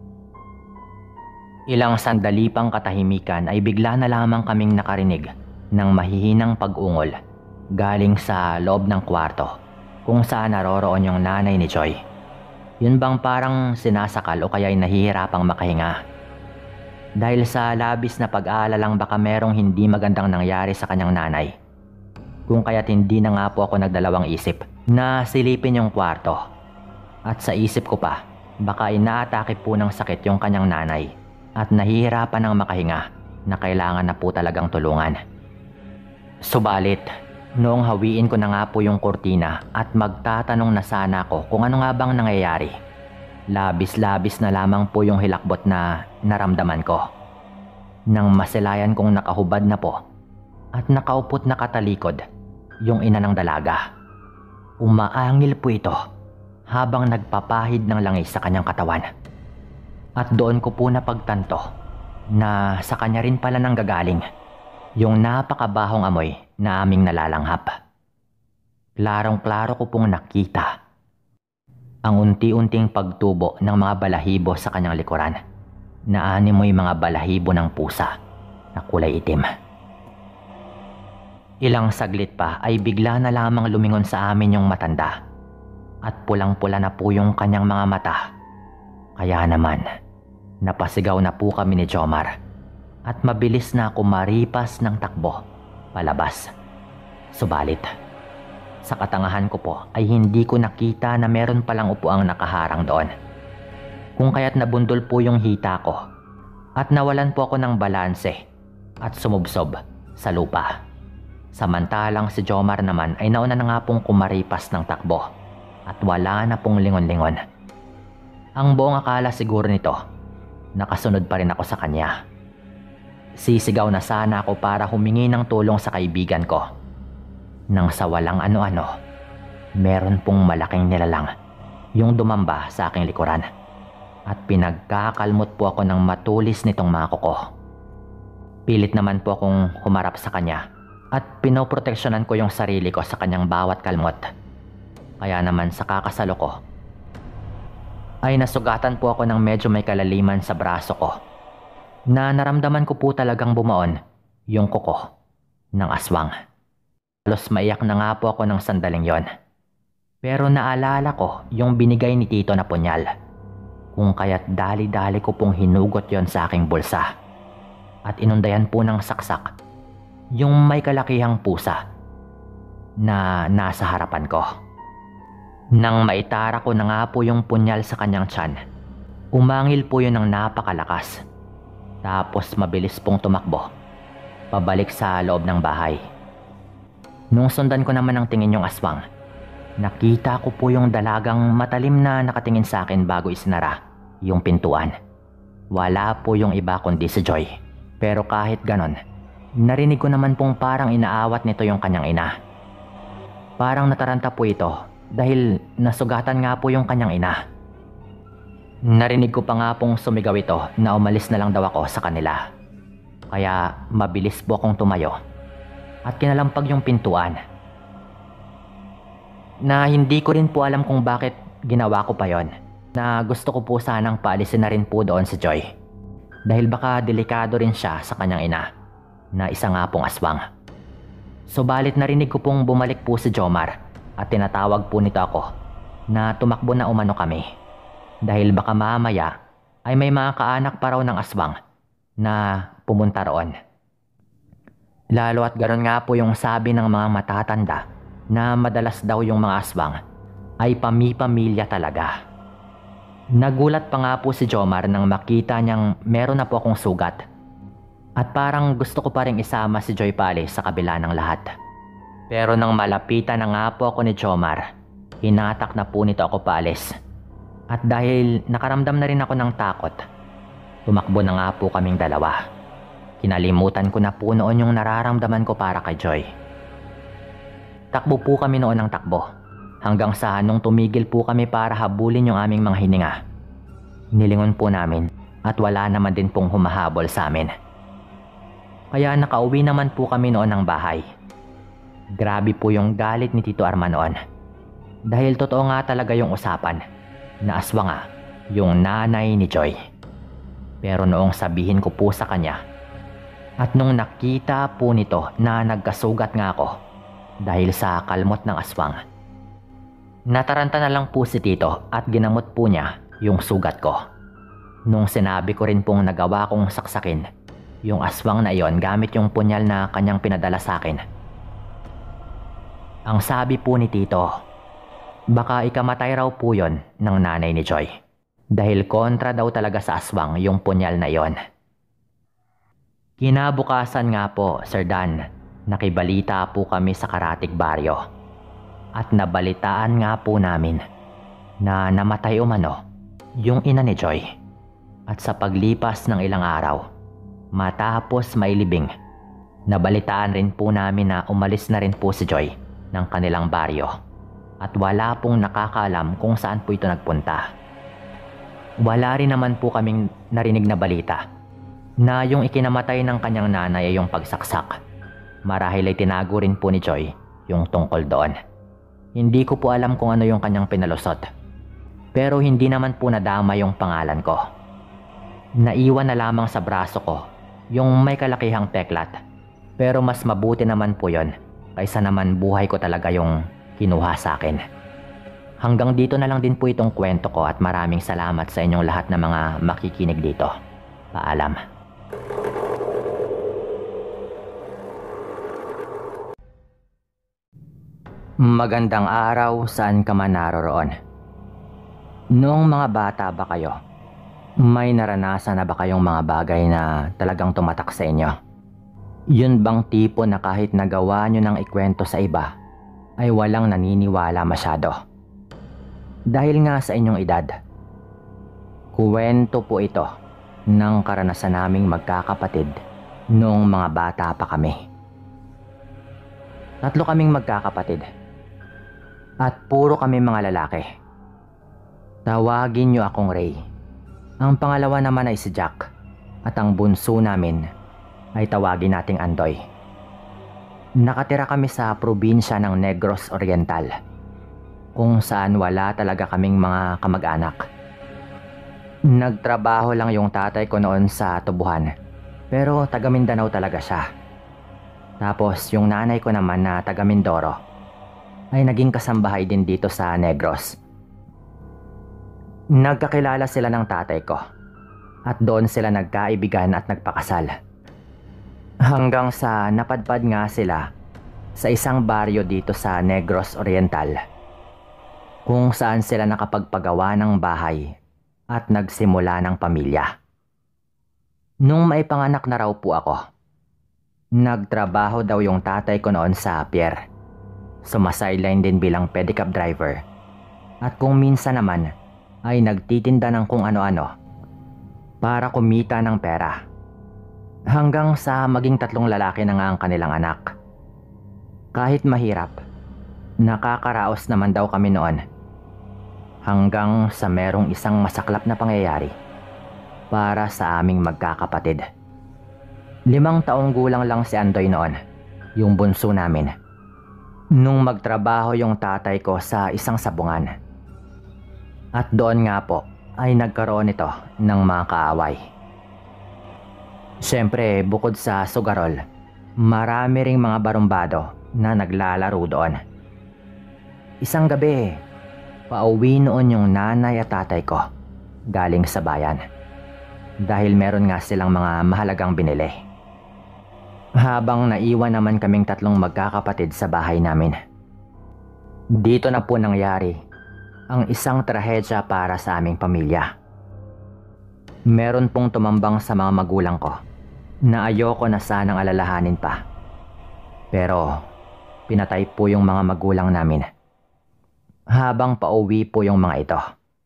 Ilang sandali pang katahimikan ay bigla na lamang kaming nakarinig ng mahihinang pag-ungol galing sa loob ng kwarto kung saan naroroon yung nanay ni Joy. Yun bang parang sinasakal o kaya'y nahihirapang makahinga? Dahil sa labis na pag-aalalang baka merong hindi magandang nangyari sa kanyang nanay. Kung kaya't hindi na nga po ako nagdalawang isip na silipin yung kwarto. At sa isip ko pa, baka inaatake po ng sakit yung kanyang nanay at nahihirapan ng makahinga na kailangan na po talagang tulungan. Subalit, noong hawiin ko na nga po yung kurtina at magtatanong na sana ako kung ano nga bang nangyayari, labis-labis na lamang po yung hilakbot na naramdaman ko. Nang masilayan kong nakahubad na po at nakaupot na katalikod yung ina ng dalaga. Umaangil po ito habang nagpapahid ng langis sa kanyang katawan. At doon ko po napagtanto na sa kanya rin pala nang gagaling yung napakabahong amoy na aming nalalanghap. Klarong-klaro ko pong nakita ang unti-unting pagtubo ng mga balahibo sa kanyang likuran na animoy mga balahibo ng pusa na kulay itim. Ilang saglit pa ay bigla na lamang lumingon sa amin yung matanda at pulang-pula na po yung kanyang mga mata. Kaya naman, napasigaw na po kami ni Jomar at mabilis na ako maripas ng takbo palabas. Subalit, sa katangahan ko po ay hindi ko nakita na meron palang upuang nakaharang doon. Kung kaya't nabundol po yung hita ko at nawalan po ako ng balanse at sumubsob sa lupa. Samantalang si Jomar naman ay nauna na nga pong kumaripas ng takbo at wala na pong lingon-lingon. Ang buong akala siguro nito, nakasunod pa rin ako sa kanya. Sisigaw na sana ako para humingi ng tulong sa kaibigan ko. Nang sa walang ano-ano, meron pong malaking nilalang yung dumamba sa aking likuran at pinagkakalmot po ako ng matulis nitong mga kuko. Pilit naman po akong humarap sa kanya at pinoproteksyonan ko yung sarili ko sa kanyang bawat kalmot. Kaya naman sa kakasalo ko ay nasugatan po ako ng medyo may kalaliman sa braso ko na naramdaman ko po talagang bumaon yung kuko ng aswang. Halos maiyak na nga po ako ng sandaling yon. Pero naalala ko yung binigay ni Tito na punyal. Kung kaya't dali-dali ko pong hinugot yon sa aking bulsa. At inundayan po ng saksak yung may kalakihang pusa na nasa harapan ko. Nang maitara ko na nga po yung punyal sa kanyang tiyan, umangil po yun ng napakalakas. Tapos mabilis pong tumakbo pabalik sa loob ng bahay. Nung sundan ko naman ang tingin yung aswang, nakita ko po yung dalagang matalim na nakatingin sa akin bago isinara yung pintuan. Wala po yung iba kundi si Joy. Pero kahit ganon, narinig ko naman pong parang inaawat nito yung kanyang ina. Parang nataranta po ito dahil nasugatan nga po yung kanyang ina. Narinig ko pa nga pong sumigaw ito na umalis na lang daw ako sa kanila. Kaya mabilis po akong tumayo at kinalampag yung pintuan. Na hindi ko rin po alam kung bakit ginawa ko pa yon, na gusto ko po sanang paalisin na rin po doon si Joy. Dahil baka delikado rin siya sa kanyang ina, na isa nga pong aswang. Subalit narinig ko pong bumalik po si Jomar at tinatawag po nito ako na tumakbo na umano kami. Dahil baka mamaya ay may mga kaanak pa raw ng aswang na pumunta roon. Lalo at ganoon nga po yung sabi ng mga matatanda na madalas daw yung mga aswang ay pamilya talaga. Nagulat pa nga po si Jomar nang makita niyang meron na po akong sugat. At parang gusto ko pa rin isama si Joy Pali sa kabila ng lahat. Pero nang malapitan na nga po ako ni Jomar, hinatak na po nito ako paalis. At dahil nakaramdam na rin ako ng takot, tumakbo na nga po kaming dalawa. Kinalimutan ko na po noon yung nararamdaman ko para kay Joy. Takbo po kami noon ng takbo, hanggang sa nung tumigil po kami para habulin yung aming mga hininga. Nilingon po namin at wala naman din pong humahabol sa amin. Kaya nakauwi naman po kami noon ng bahay. Grabe po yung galit ni Tito Arman noon. Dahil totoo nga talaga yung usapan na aswang nga yung nanay ni Joy. Pero noong sabihin ko po sa kanya at nung nakita po nito na nagkasugat nga ako dahil sa kalmot ng aswang, Nataranta na lang po si Tito at ginamot po niya yung sugat ko. Nung sinabi ko rin pong nagawa kong saksakin yung aswang na iyon gamit yung punyal na kanyang pinadala sa akin. Ang sabi po ni Tito, baka ikamatay raw po yon ng nanay ni Joy. Dahil kontra daw talaga sa aswang yung punyal na iyon. Kinabukasan nga po, Sir Dan, nakibalita po kami sa Karatig Baryo. At nabalitaan nga po namin na namatay umano yung ina ni Joy. At sa paglipas ng ilang araw, matapos mailibing, nabalitaan rin po namin na umalis na rin po si Joy ng kanilang baryo. At wala pong nakakaalam kung saan po ito nagpunta. Wala rin naman po kaming narinig na balita na yung ikinamatay ng kanyang nanay ay yung pagsaksak. Marahil ay tinago rin po ni Joy yung tungkol doon. Hindi ko po alam kung ano yung kanyang pinalusot. Pero hindi naman po nadama yung pangalan ko. Naiwan na lamang sa braso ko yung may kalakihang teklat. Pero mas mabuti naman po yon kaysa naman buhay ko talaga yung kinuha sa akin. Hanggang dito na lang din po itong kwento ko at maraming salamat sa inyong lahat na mga makikinig dito. Paalam. Magandang araw saan ka man naroroon. Noong mga bata ba kayo, may naranasan na ba kayong mga bagay na talagang tumatak sa inyo? Yun bang tipo na kahit nagawa nyo ng ikwento sa iba, ay walang naniniwala masyado? Dahil nga sa inyong edad, kuwento po ito ng karanasan naming magkakapatid noong mga bata pa kami. 3 kaming magkakapatid. At puro kami mga lalaki. Tawagin niyo akong Ray. Ang pangalawa naman ay si Jack. At ang bunso namin ay tawagin nating Andoy. Nakatira kami sa probinsya ng Negros Oriental, kung saan wala talaga kaming mga kamag-anak. Nagtrabaho lang yung tatay ko noon sa tubuhan, pero taga Mindanao talaga siya. Tapos yung nanay ko naman na taga Mindoro ay naging kasambahay din dito sa Negros. Nagkakilala sila ng tatay ko at doon sila nagkaibigan at nagpakasal. Hanggang sa napadpad nga sila sa isang baryo dito sa Negros Oriental, kung saan sila nakapagpagawa ng bahay at nagsimula ng pamilya. Nung maipanganak na raw po ako, nagtrabaho daw yung tatay ko noon sa pier. Sumasideline din bilang pedicab driver. At kung minsan naman ay nagtitinda ng kung ano-ano para kumita ng pera. Hanggang sa maging 3 lalaki na nga ang kanilang anak. Kahit mahirap, nakakaraos naman daw kami noon. Hanggang sa merong isang masaklap na pangyayari para sa aming magkakapatid. 5 taong gulang lang si Andoy noon, yung bunso namin, nung magtrabaho yung tatay ko sa isang sabungan. At doon nga po ay nagkaroon ito ng mga kaaway. Siyempre, bukod sa sugarol, marami ring mga barumbado na naglalaro doon. Isang gabi, pauwi noon yung nanay at tatay ko galing sa bayan. Dahil meron nga silang mga mahalagang binili. Habang naiwan naman kaming 3 magkakapatid sa bahay namin. Dito na po nangyari ang isang trahedya para sa aming pamilya. Meron pong tumambang sa mga magulang ko na ayoko na sanang alalahanin pa. Pero pinatay po yung mga magulang namin habang pauwi po yung mga ito.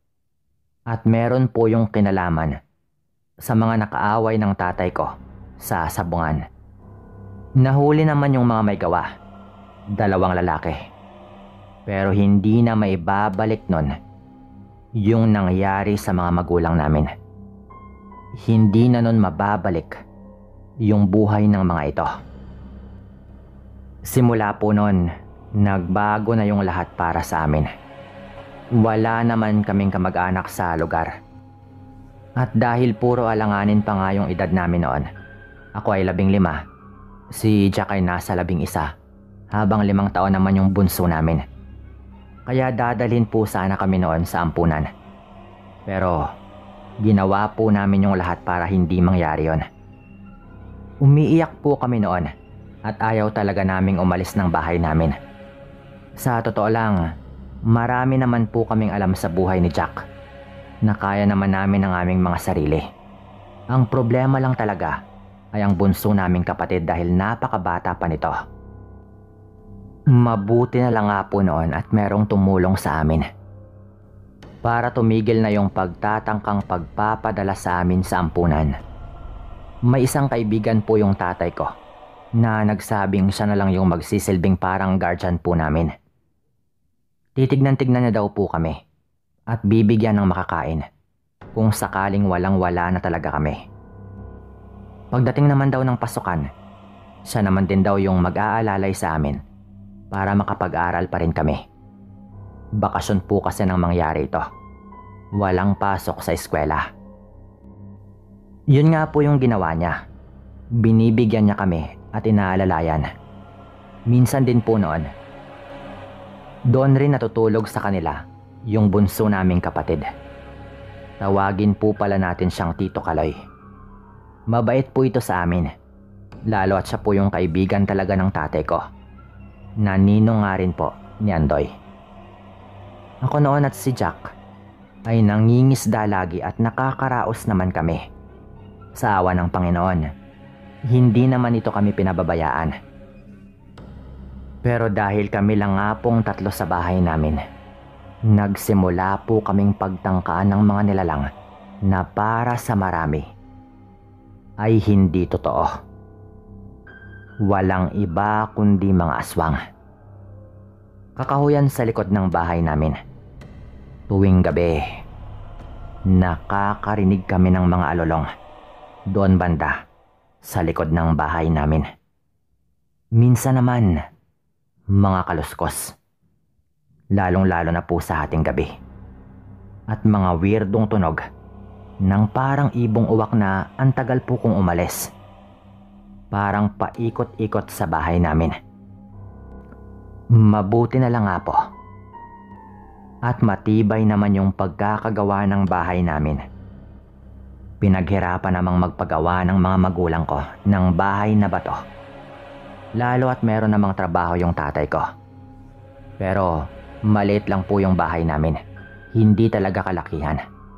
At meron po yung kinalaman sa mga nakaaway ng tatay ko sa sabungan. Nahuli naman yung mga may gawa, 2 lalaki. Pero hindi na maibabalik nun yung nangyari sa mga magulang namin. Hindi na nun mababalik yung buhay ng mga ito. Simula po nun, nagbago na yung lahat para sa amin. Wala naman kaming kamag-anak sa lugar. At dahil puro alanganin pa nga yung edad namin noon, ako ay 15. Si Jack ay nasa 11, habang 5 taon naman yung bunso namin. Kaya dadalhin po sana kami noon sa ampunan. Pero ginawa po namin yung lahat para hindi mangyari yon. Umiiyak po kami noon at ayaw talaga naming umalis ng bahay namin. Sa totoo lang, marami naman po kaming alam sa buhay ni Jack na kaya naman namin ang aming mga sarili. Ang problema lang talaga ay ang bunso naming kapatid dahil napakabata pa nito. Mabuti na lang nga po noon at merong tumulong sa amin para tumigil na yung pagtatangkang pagpapadala sa amin sa ampunan. May isang kaibigan po yung tatay ko na nagsabing siya na lang yung magsisilbing parang guardian po namin. Titignan-tignan niya daw po kami at bibigyan ng makakain kung sakaling walang-wala na talaga kami. Pagdating naman daw ng pasukan, siya naman din daw yung mag-aalalay sa amin para makapag-aral pa rin kami. Bakasyon po kasi nang mangyari ito. Walang pasok sa eskwela. Yun nga po yung ginawa niya. Binibigyan niya kami at inaalalayan. Minsan din po noon, doon rin natutulog sa kanila yung bunso naming kapatid. Tawagin po pala natin siyang Tito Kaloy. Mabait po ito sa amin, lalo at siya po yung kaibigan talaga ng tatay ko, na ninong nga rin po ni Andoy. Ako noon at si Jack ay nangingisda lagi at nakakaraos naman kami. Sa awa ng Panginoon, hindi naman ito kami pinababayaan. Pero dahil kami lang nga pong tatlo sa bahay namin, nagsimula po kaming pagtangkaan ng mga nilalang na para sa marami ay hindi totoo. Walang iba kundi mga aswang. Kakahuyan sa likod ng bahay namin. Tuwing gabi, nakakarinig kami ng mga alulong doon banda sa likod ng bahay namin. Minsan naman, mga kaluskos. Lalong-lalo na po sa hating gabi. At mga weirdong tunog ng parang ibong uwak na ang tagal po kong umalis. Parang paikot-ikot sa bahay namin. Mabuti na lang nga po. At matibay naman yung pagkakagawa ng bahay namin. Pinaghirapan namang magpagawa ng mga magulang ko ng bahay na bato. Lalo at meron namang trabaho yung tatay ko. Pero maliit lang po yung bahay namin. Hindi talaga kalakihan.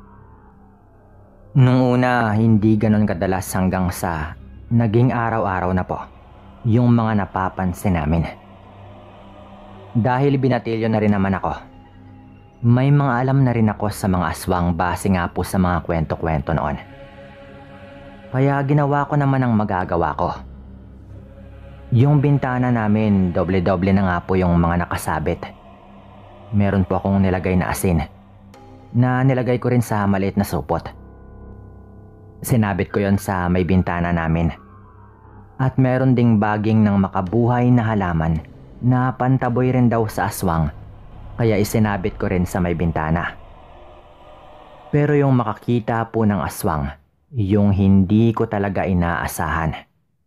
Nung una, hindi ganon kadalas hanggang sa naging araw-araw na po yung mga napapansin namin. Dahil binatilyo na rin naman ako, may mga alam na rin ako sa mga aswang base nga po sa mga kwento-kwento noon. Kaya ginawa ko naman ang magagawa ko. Yung bintana namin, doble-doble na nga po yung mga nakasabit. Meron po akong nilagay na asin na nilagay ko rin sa maliit na supot. Sinabit ko yon sa may bintana namin. At meron ding baging ng makabuhay na halaman na pantaboy rin daw sa aswang, kaya isinabit ko rin sa may bintana. Pero yung makakita po ng aswang, yung hindi ko talaga inaasahan.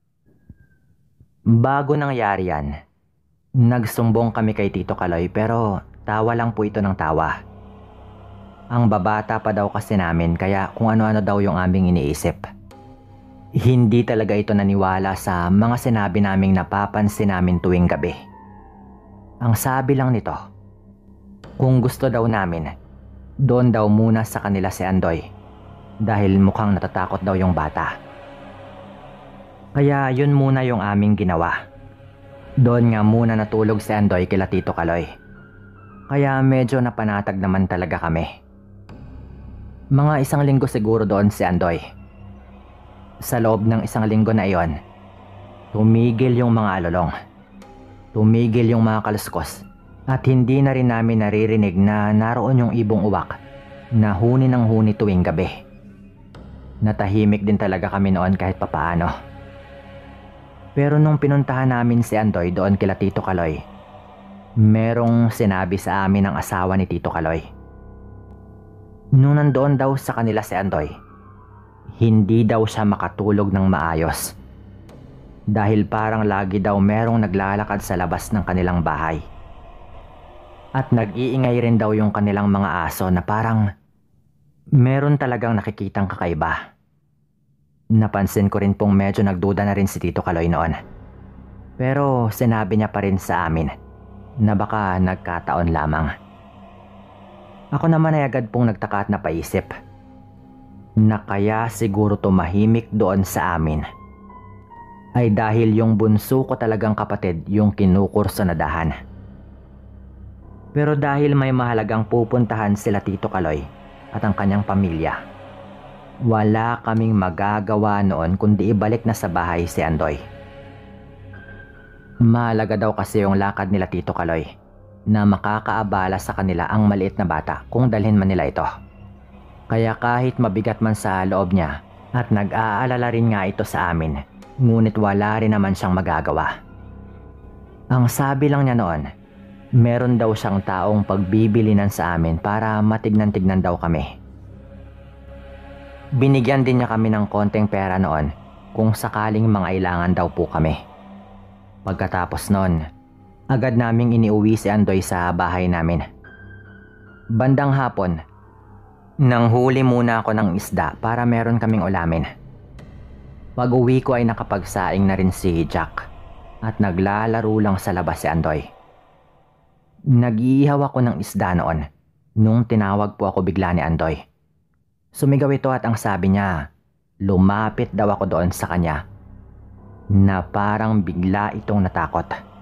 Bago nangyari yan, nagsumbong kami kay Tito Kaloy pero tawa lang po ito ng tawa. Ang babata pa daw kasi namin kaya kung ano-ano daw yung aming iniisip. Hindi talaga ito naniwala sa mga sinabi naming napapansin namin tuwing gabi. Ang sabi lang nito, kung gusto daw namin, doon daw muna sa kanila si Andoy dahil mukhang natatakot daw yung bata. Kaya yun muna yung aming ginawa. Doon nga muna natulog si Andoy kila Tito Kaloy. Kaya medyo napanatag naman talaga kami. Mga 1 linggo siguro doon si Andoy. Sa loob ng 1 linggo na iyon, tumigil yung mga alulong. Tumigil yung mga kaluskos. At hindi na rin namin naririnig na naroon yung ibong uwak na huni ng huni tuwing gabi. Natahimik din talaga kami noon kahit papaano. Pero nung pinuntahan namin si Andoy doon kila Tito Kaloy, merong sinabi sa amin ng asawa ni Tito Kaloy. Nung nandoon daw sa kanila si Andoy, hindi daw siya makatulog ng maayos. Dahil parang lagi daw merong naglalakad sa labas ng kanilang bahay. At nag-iingay rin daw yung kanilang mga aso na parang meron talagang nakikitang kakaiba. Napansin ko rin pong medyo nagduda na rin si Tito Kaloy noon. Pero sinabi niya pa rin sa amin na baka nagkataon lamang. Ako naman ay agad pong nagtaka at napaisip na kaya siguro tumahimik doon sa amin ay dahil yung bunso ko talagang kapatid yung kinukurso na dahan. Pero dahil may mahalagang pupuntahan sila Tito Kaloy at ang kanyang pamilya, wala kaming magagawa noon kundi ibalik na sa bahay si Andoy. Mahalaga daw kasi yung lakad nila Tito Kaloy na makakaabala sa kanila ang maliit na bata kung dalhin man nila ito. Kaya kahit mabigat man sa loob niya at nag-aalala rin nga ito sa amin, ngunit wala rin naman siyang magagawa. Ang sabi lang niya noon, meron daw siyang taong pagbibilinan sa amin para matignan-tignan daw kami. Binigyan din niya kami ng konting pera noon kung sakaling mangailangan daw po kami. Pagkatapos noon, agad naming iniuwi si Andoy sa bahay namin. Bandang hapon, nanghuli muna ako ng isda para meron kaming ulamin. Pag-uwi ko ay nakapagsaing na rin si Jack at naglalaro lang sa labas si Andoy. Nag-iihaw ako ng isda noon nung tinawag po ako bigla ni Andoy. Sumigaw ito at ang sabi niya, lumapit daw ako doon sa kanya na parang bigla itong natakot.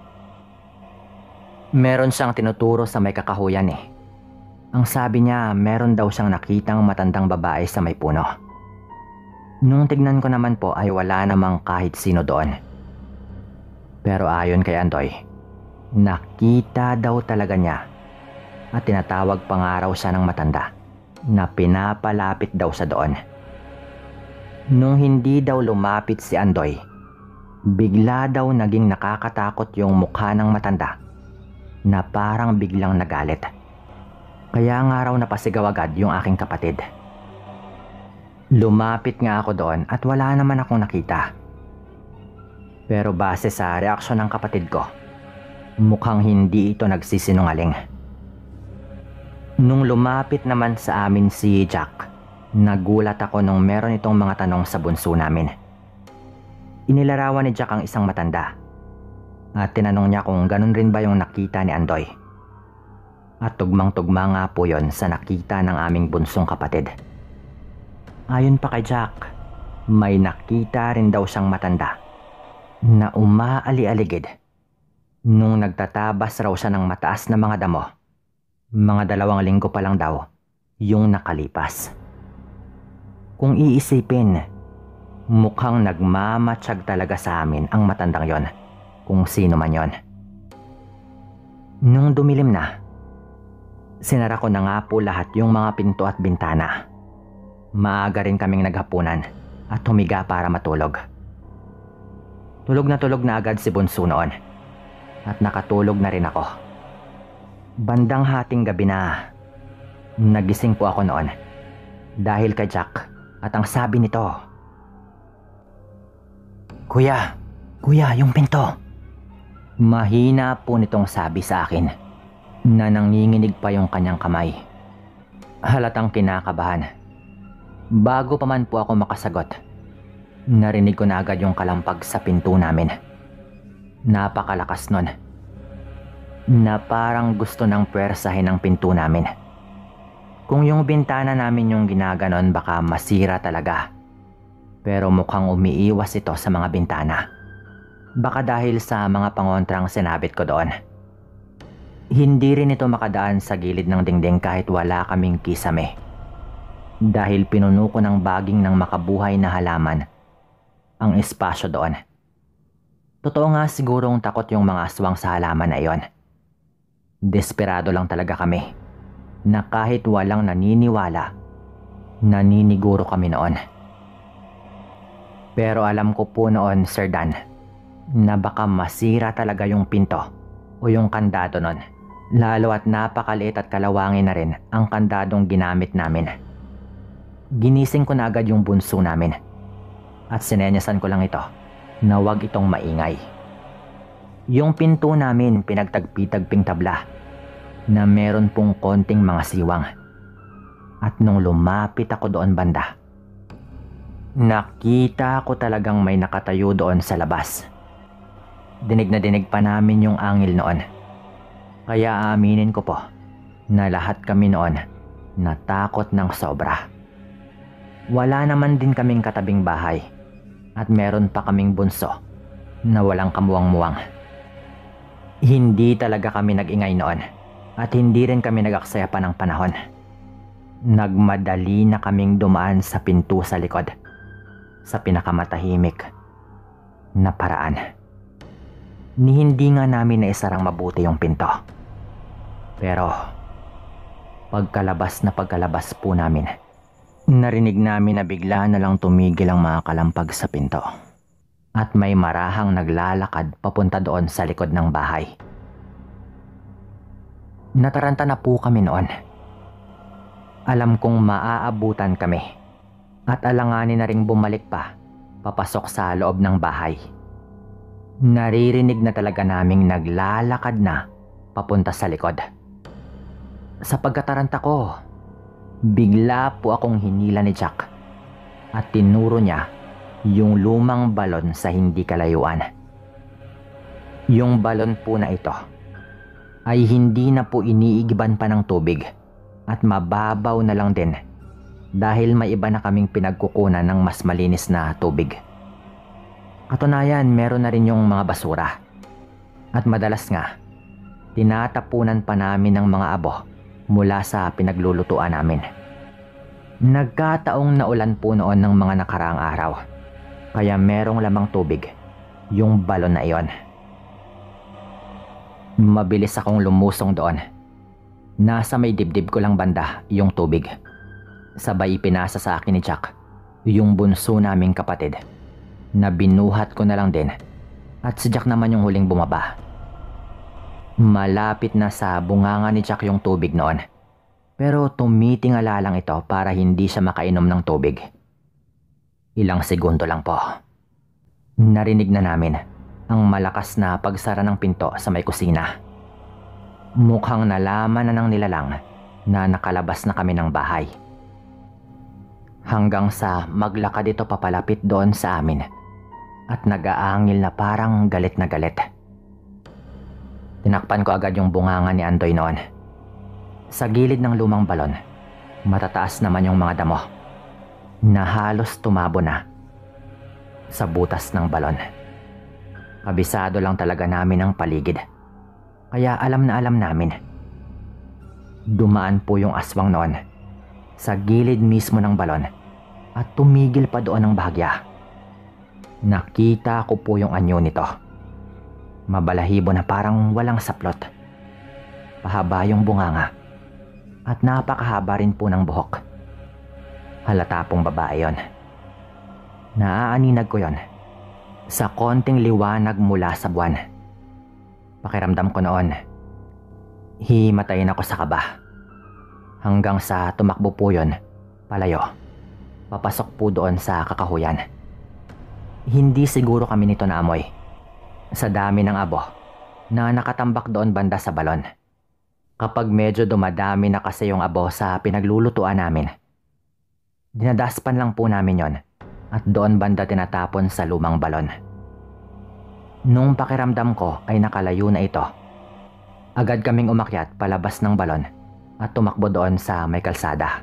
Meron siyang tinuturo sa may kakahuyan eh. Ang sabi niya meron daw siyang nakitang matandang babae sa may puno. Nung tignan ko naman po ay wala namang kahit sino doon. Pero ayon kay Andoy, nakita daw talaga niya at tinatawag pa nga raw siya ng matanda na pinapalapit daw sa doon. Nung hindi daw lumapit si Andoy, bigla daw naging nakakatakot yung mukha ng matanda na parang biglang nagalit. Kaya nga raw napasigaw agad yung aking kapatid. Lumapit nga ako doon at wala naman akong nakita. Pero base sa reaksyon ng kapatid ko, mukhang hindi ito nagsisinungaling. Nung lumapit naman sa amin si Jack, nagulat ako nung meron itong mga tanong sa bunso namin. Inilarawan ni Jack ang isang matanda at tinanong niya kung ganun rin ba yung nakita ni Andoy. At tugmang-tugma nga po yon sa nakita ng aming bunsong kapatid. Ayon pa kay Jack, may nakita rin daw siyang matanda na umaali-aligid nung nagtatabas raw siya ng mataas na mga damo. Mga 2 linggo pa lang daw yung nakalipas. Kung iisipin, mukhang nagmamatsyag talaga sa amin ang matandang yon, kung sino man yon. Nung dumilim na, sinara ko na nga po lahat yung mga pinto at bintana. Maaga rin kaming naghapunan at humiga para matulog. Tulog na agad si Bunso noon at nakatulog na rin ako. Bandang hating gabi na, nagising po ako noon dahil kay Jack at ang sabi nito, Kuya, yung pinto." Mahina po nitong sabi sa akin na nanginginig pa yung kanyang kamay. Halatang kinakabahan. Bago pa man po ako makasagot, narinig ko na agad yung kalampag sa pinto namin. Napakalakas nun, na parang gusto ng pwersahin ang pinto namin. Kung yung bintana namin yung ginaganon, baka masira talaga. Pero mukhang umiiwas ito sa mga bintana. Baka dahil sa mga pangontrang sinabit ko doon. Hindi rin ito makadaan sa gilid ng dingding kahit wala kaming kisame. Dahil pinuno ko ng baging ng makabuhay na halaman ang espasyo doon. Totoo nga sigurong takot yung mga aswang sa halaman na iyon. Desperado lang talaga kami na kahit walang naniniwala, naniniguro kami noon. Pero alam ko po noon, Sir Dan, na baka masira talaga yung pinto o yung kandado noon. Lalo at napakaliit at kalawangin na rin ang kandadong ginamit namin. Ginising ko na agad yung bunso namin at sinenyasan ko lang ito na wag itong maingay. Yung pinto namin pinagtagpi-tagping tabla na meron pong konting mga siwang. At nung lumapit ako doon banda, nakita ko talagang may nakatayo doon sa labas. Dinig na dinig pa namin yung angil noon. Kaya aminin ko po na lahat kami noon natakot ng sobra. Wala naman din kaming katabing bahay at meron pa kaming bunso na walang kamuwang-muwang. Hindi talaga kami nag-ingay noon at hindi rin kami nag-aksaya pa ng panahon. Nagmadali na kaming dumaan sa pinto sa likod sa pinakamatahimik na paraan. Ni hindi nga namin naisarang mabuti yung pinto. Pero pagkalabas po namin, narinig namin na bigla na lang tumigil ang mga kalampag sa pinto. At may marahang naglalakad papunta doon sa likod ng bahay. Nataranta na po kami noon. Alam kong maaabutan kami at alanganin na ring bumalik pa papasok sa loob ng bahay. Naririnig na talaga naming naglalakad na papunta sa likod. Sa pagkataranta ko, bigla po akong hinila ni Jack at tinuro niya yung lumang balon sa hindi kalayuan. Yung balon po na ito ay hindi na po iniigiban pa ng tubig at mababaw na lang din dahil may iba na kaming pinagkukunan ng mas malinis na tubig. Katunayan, meron na rin yung mga basura. At madalas nga, tinatapunan pa namin ng mga abo mula sa pinaglulutuan namin. Nagkataong naulan po noon ng mga nakaraang araw. Kaya merong lamang tubig yung balon na iyon. Mabilis akong lumusong doon. Nasa may dibdib ko lang banda yung tubig. Sabay ipinasa sa akin ni Jack yung bunso naming kapatid na binuhat ko na lang din at si Jack naman yung huling bumaba. Malapit na sa bunganga ni Jack yung tubig noon, pero tumitingala lang ito para hindi siya makainom ng tubig. Ilang segundo lang po. Narinig na namin ang malakas na pagsara ng pinto sa may kusina. Mukhang nalaman na ng nilalang na nakalabas na kami ng bahay. Hanggang sa maglakad ito papalapit doon sa amin at nag-aangil na parang galit na galit. Tinakpan ko agad yung bunganga ni Andoy noon. Sa gilid ng lumang balon, matataas naman yung mga damo na halos tumabo na sa butas ng balon. Kabisado lang talaga namin ang paligid, kaya alam na alam namin. Dumaan po yung aswang noon sa gilid mismo ng balon at tumigil pa doon ng bahagya. Nakita ko po yung anyo nito. Mabalahibo na parang walang saplot. Pahaba yung bunganga at napakahaba rin po ng buhok. Halata pong babae yon. Naaaninag ko yon sa konting liwanag mula sa buwan. Pakiramdam ko noon, himatayin ako sa kaba. Hanggang sa tumakbo po yon palayo. Papasok po doon sa kakahuyan. Hindi siguro kami nito naamoy sa dami ng abo na nakatambak doon banda sa balon. Kapag medyo dumadami na kasi yung abo sa pinaglulutuan namin, dinadaspan lang po namin yon at doon banda tinatapon sa lumang balon. Nung pakiramdam ko ay nakalayo na ito, agad kaming umakyat palabas ng balon at tumakbo doon sa may kalsada.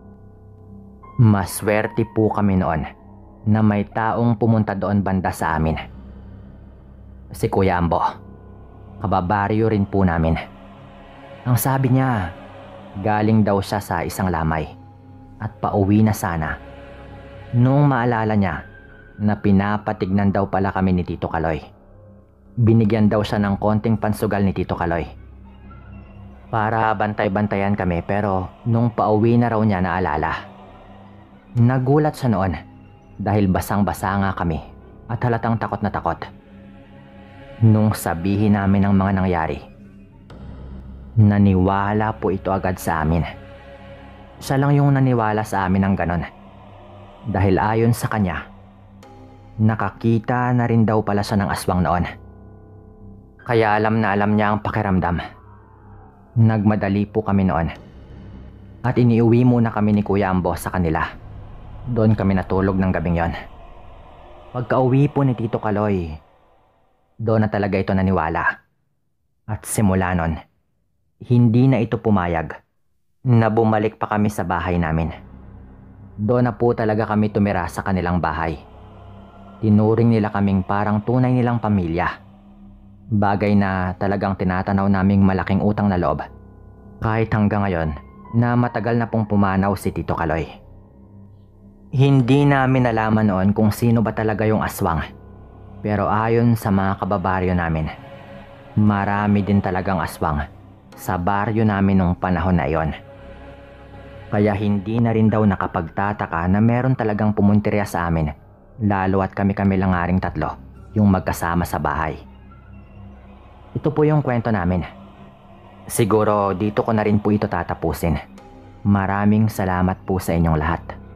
Maswerte po kami noon na may taong pumunta doon banda sa amin. Si Kuya Ambo, kababaryo rin po namin. Ang sabi niya, galing daw siya sa isang lamay at pauwi na sana. Noong maalala niya na pinapatignan daw pala kami ni Tito Kaloy. Binigyan daw siya ng konting pansugal ni Tito Kaloy para bantay-bantayan kami, pero nung pauwi na raw niya naalala. Nagulat siya noon dahil basang-basa nga kami at halatang takot na takot. Nung sabihin namin ang mga nangyari, naniwala po ito agad sa amin. Siya lang yung naniwala sa amin ng ganon. Dahil ayon sa kanya, nakakita na rin daw pala siya ng aswang noon. Kaya alam na alam niya ang pakiramdam Nagmadali po kami noon. At iniuwi muna kami ni Kuya Ambo sa kanila. Doon kami natulog ng gabing yon. Pagka-uwi po ni Tito Kaloy, doon na talaga ito naniwala. At simula nun, hindi na ito pumayag na bumalik pa kami sa bahay namin. Doon na po talaga kami tumira sa kanilang bahay. Tinuring nila kaming parang tunay nilang pamilya. Bagay na talagang tinatanaw naming malaking utang na loob. Kahit hanggang ngayon na matagal na pong pumanaw si Tito Kaloy. Hindi namin nalaman noon kung sino ba talaga yung aswang. Pero ayon sa mga kababaryo namin, marami din talagang aswang sa baryo namin nung panahon na iyon. Kaya hindi na rin daw nakapagtataka na meron talagang pumuntirya sa amin, lalo at kami lang nga ring tatlo yung magkasama sa bahay. Ito po yung kwento namin. Siguro dito ko na rin po ito tatapusin. Maraming salamat po sa inyong lahat.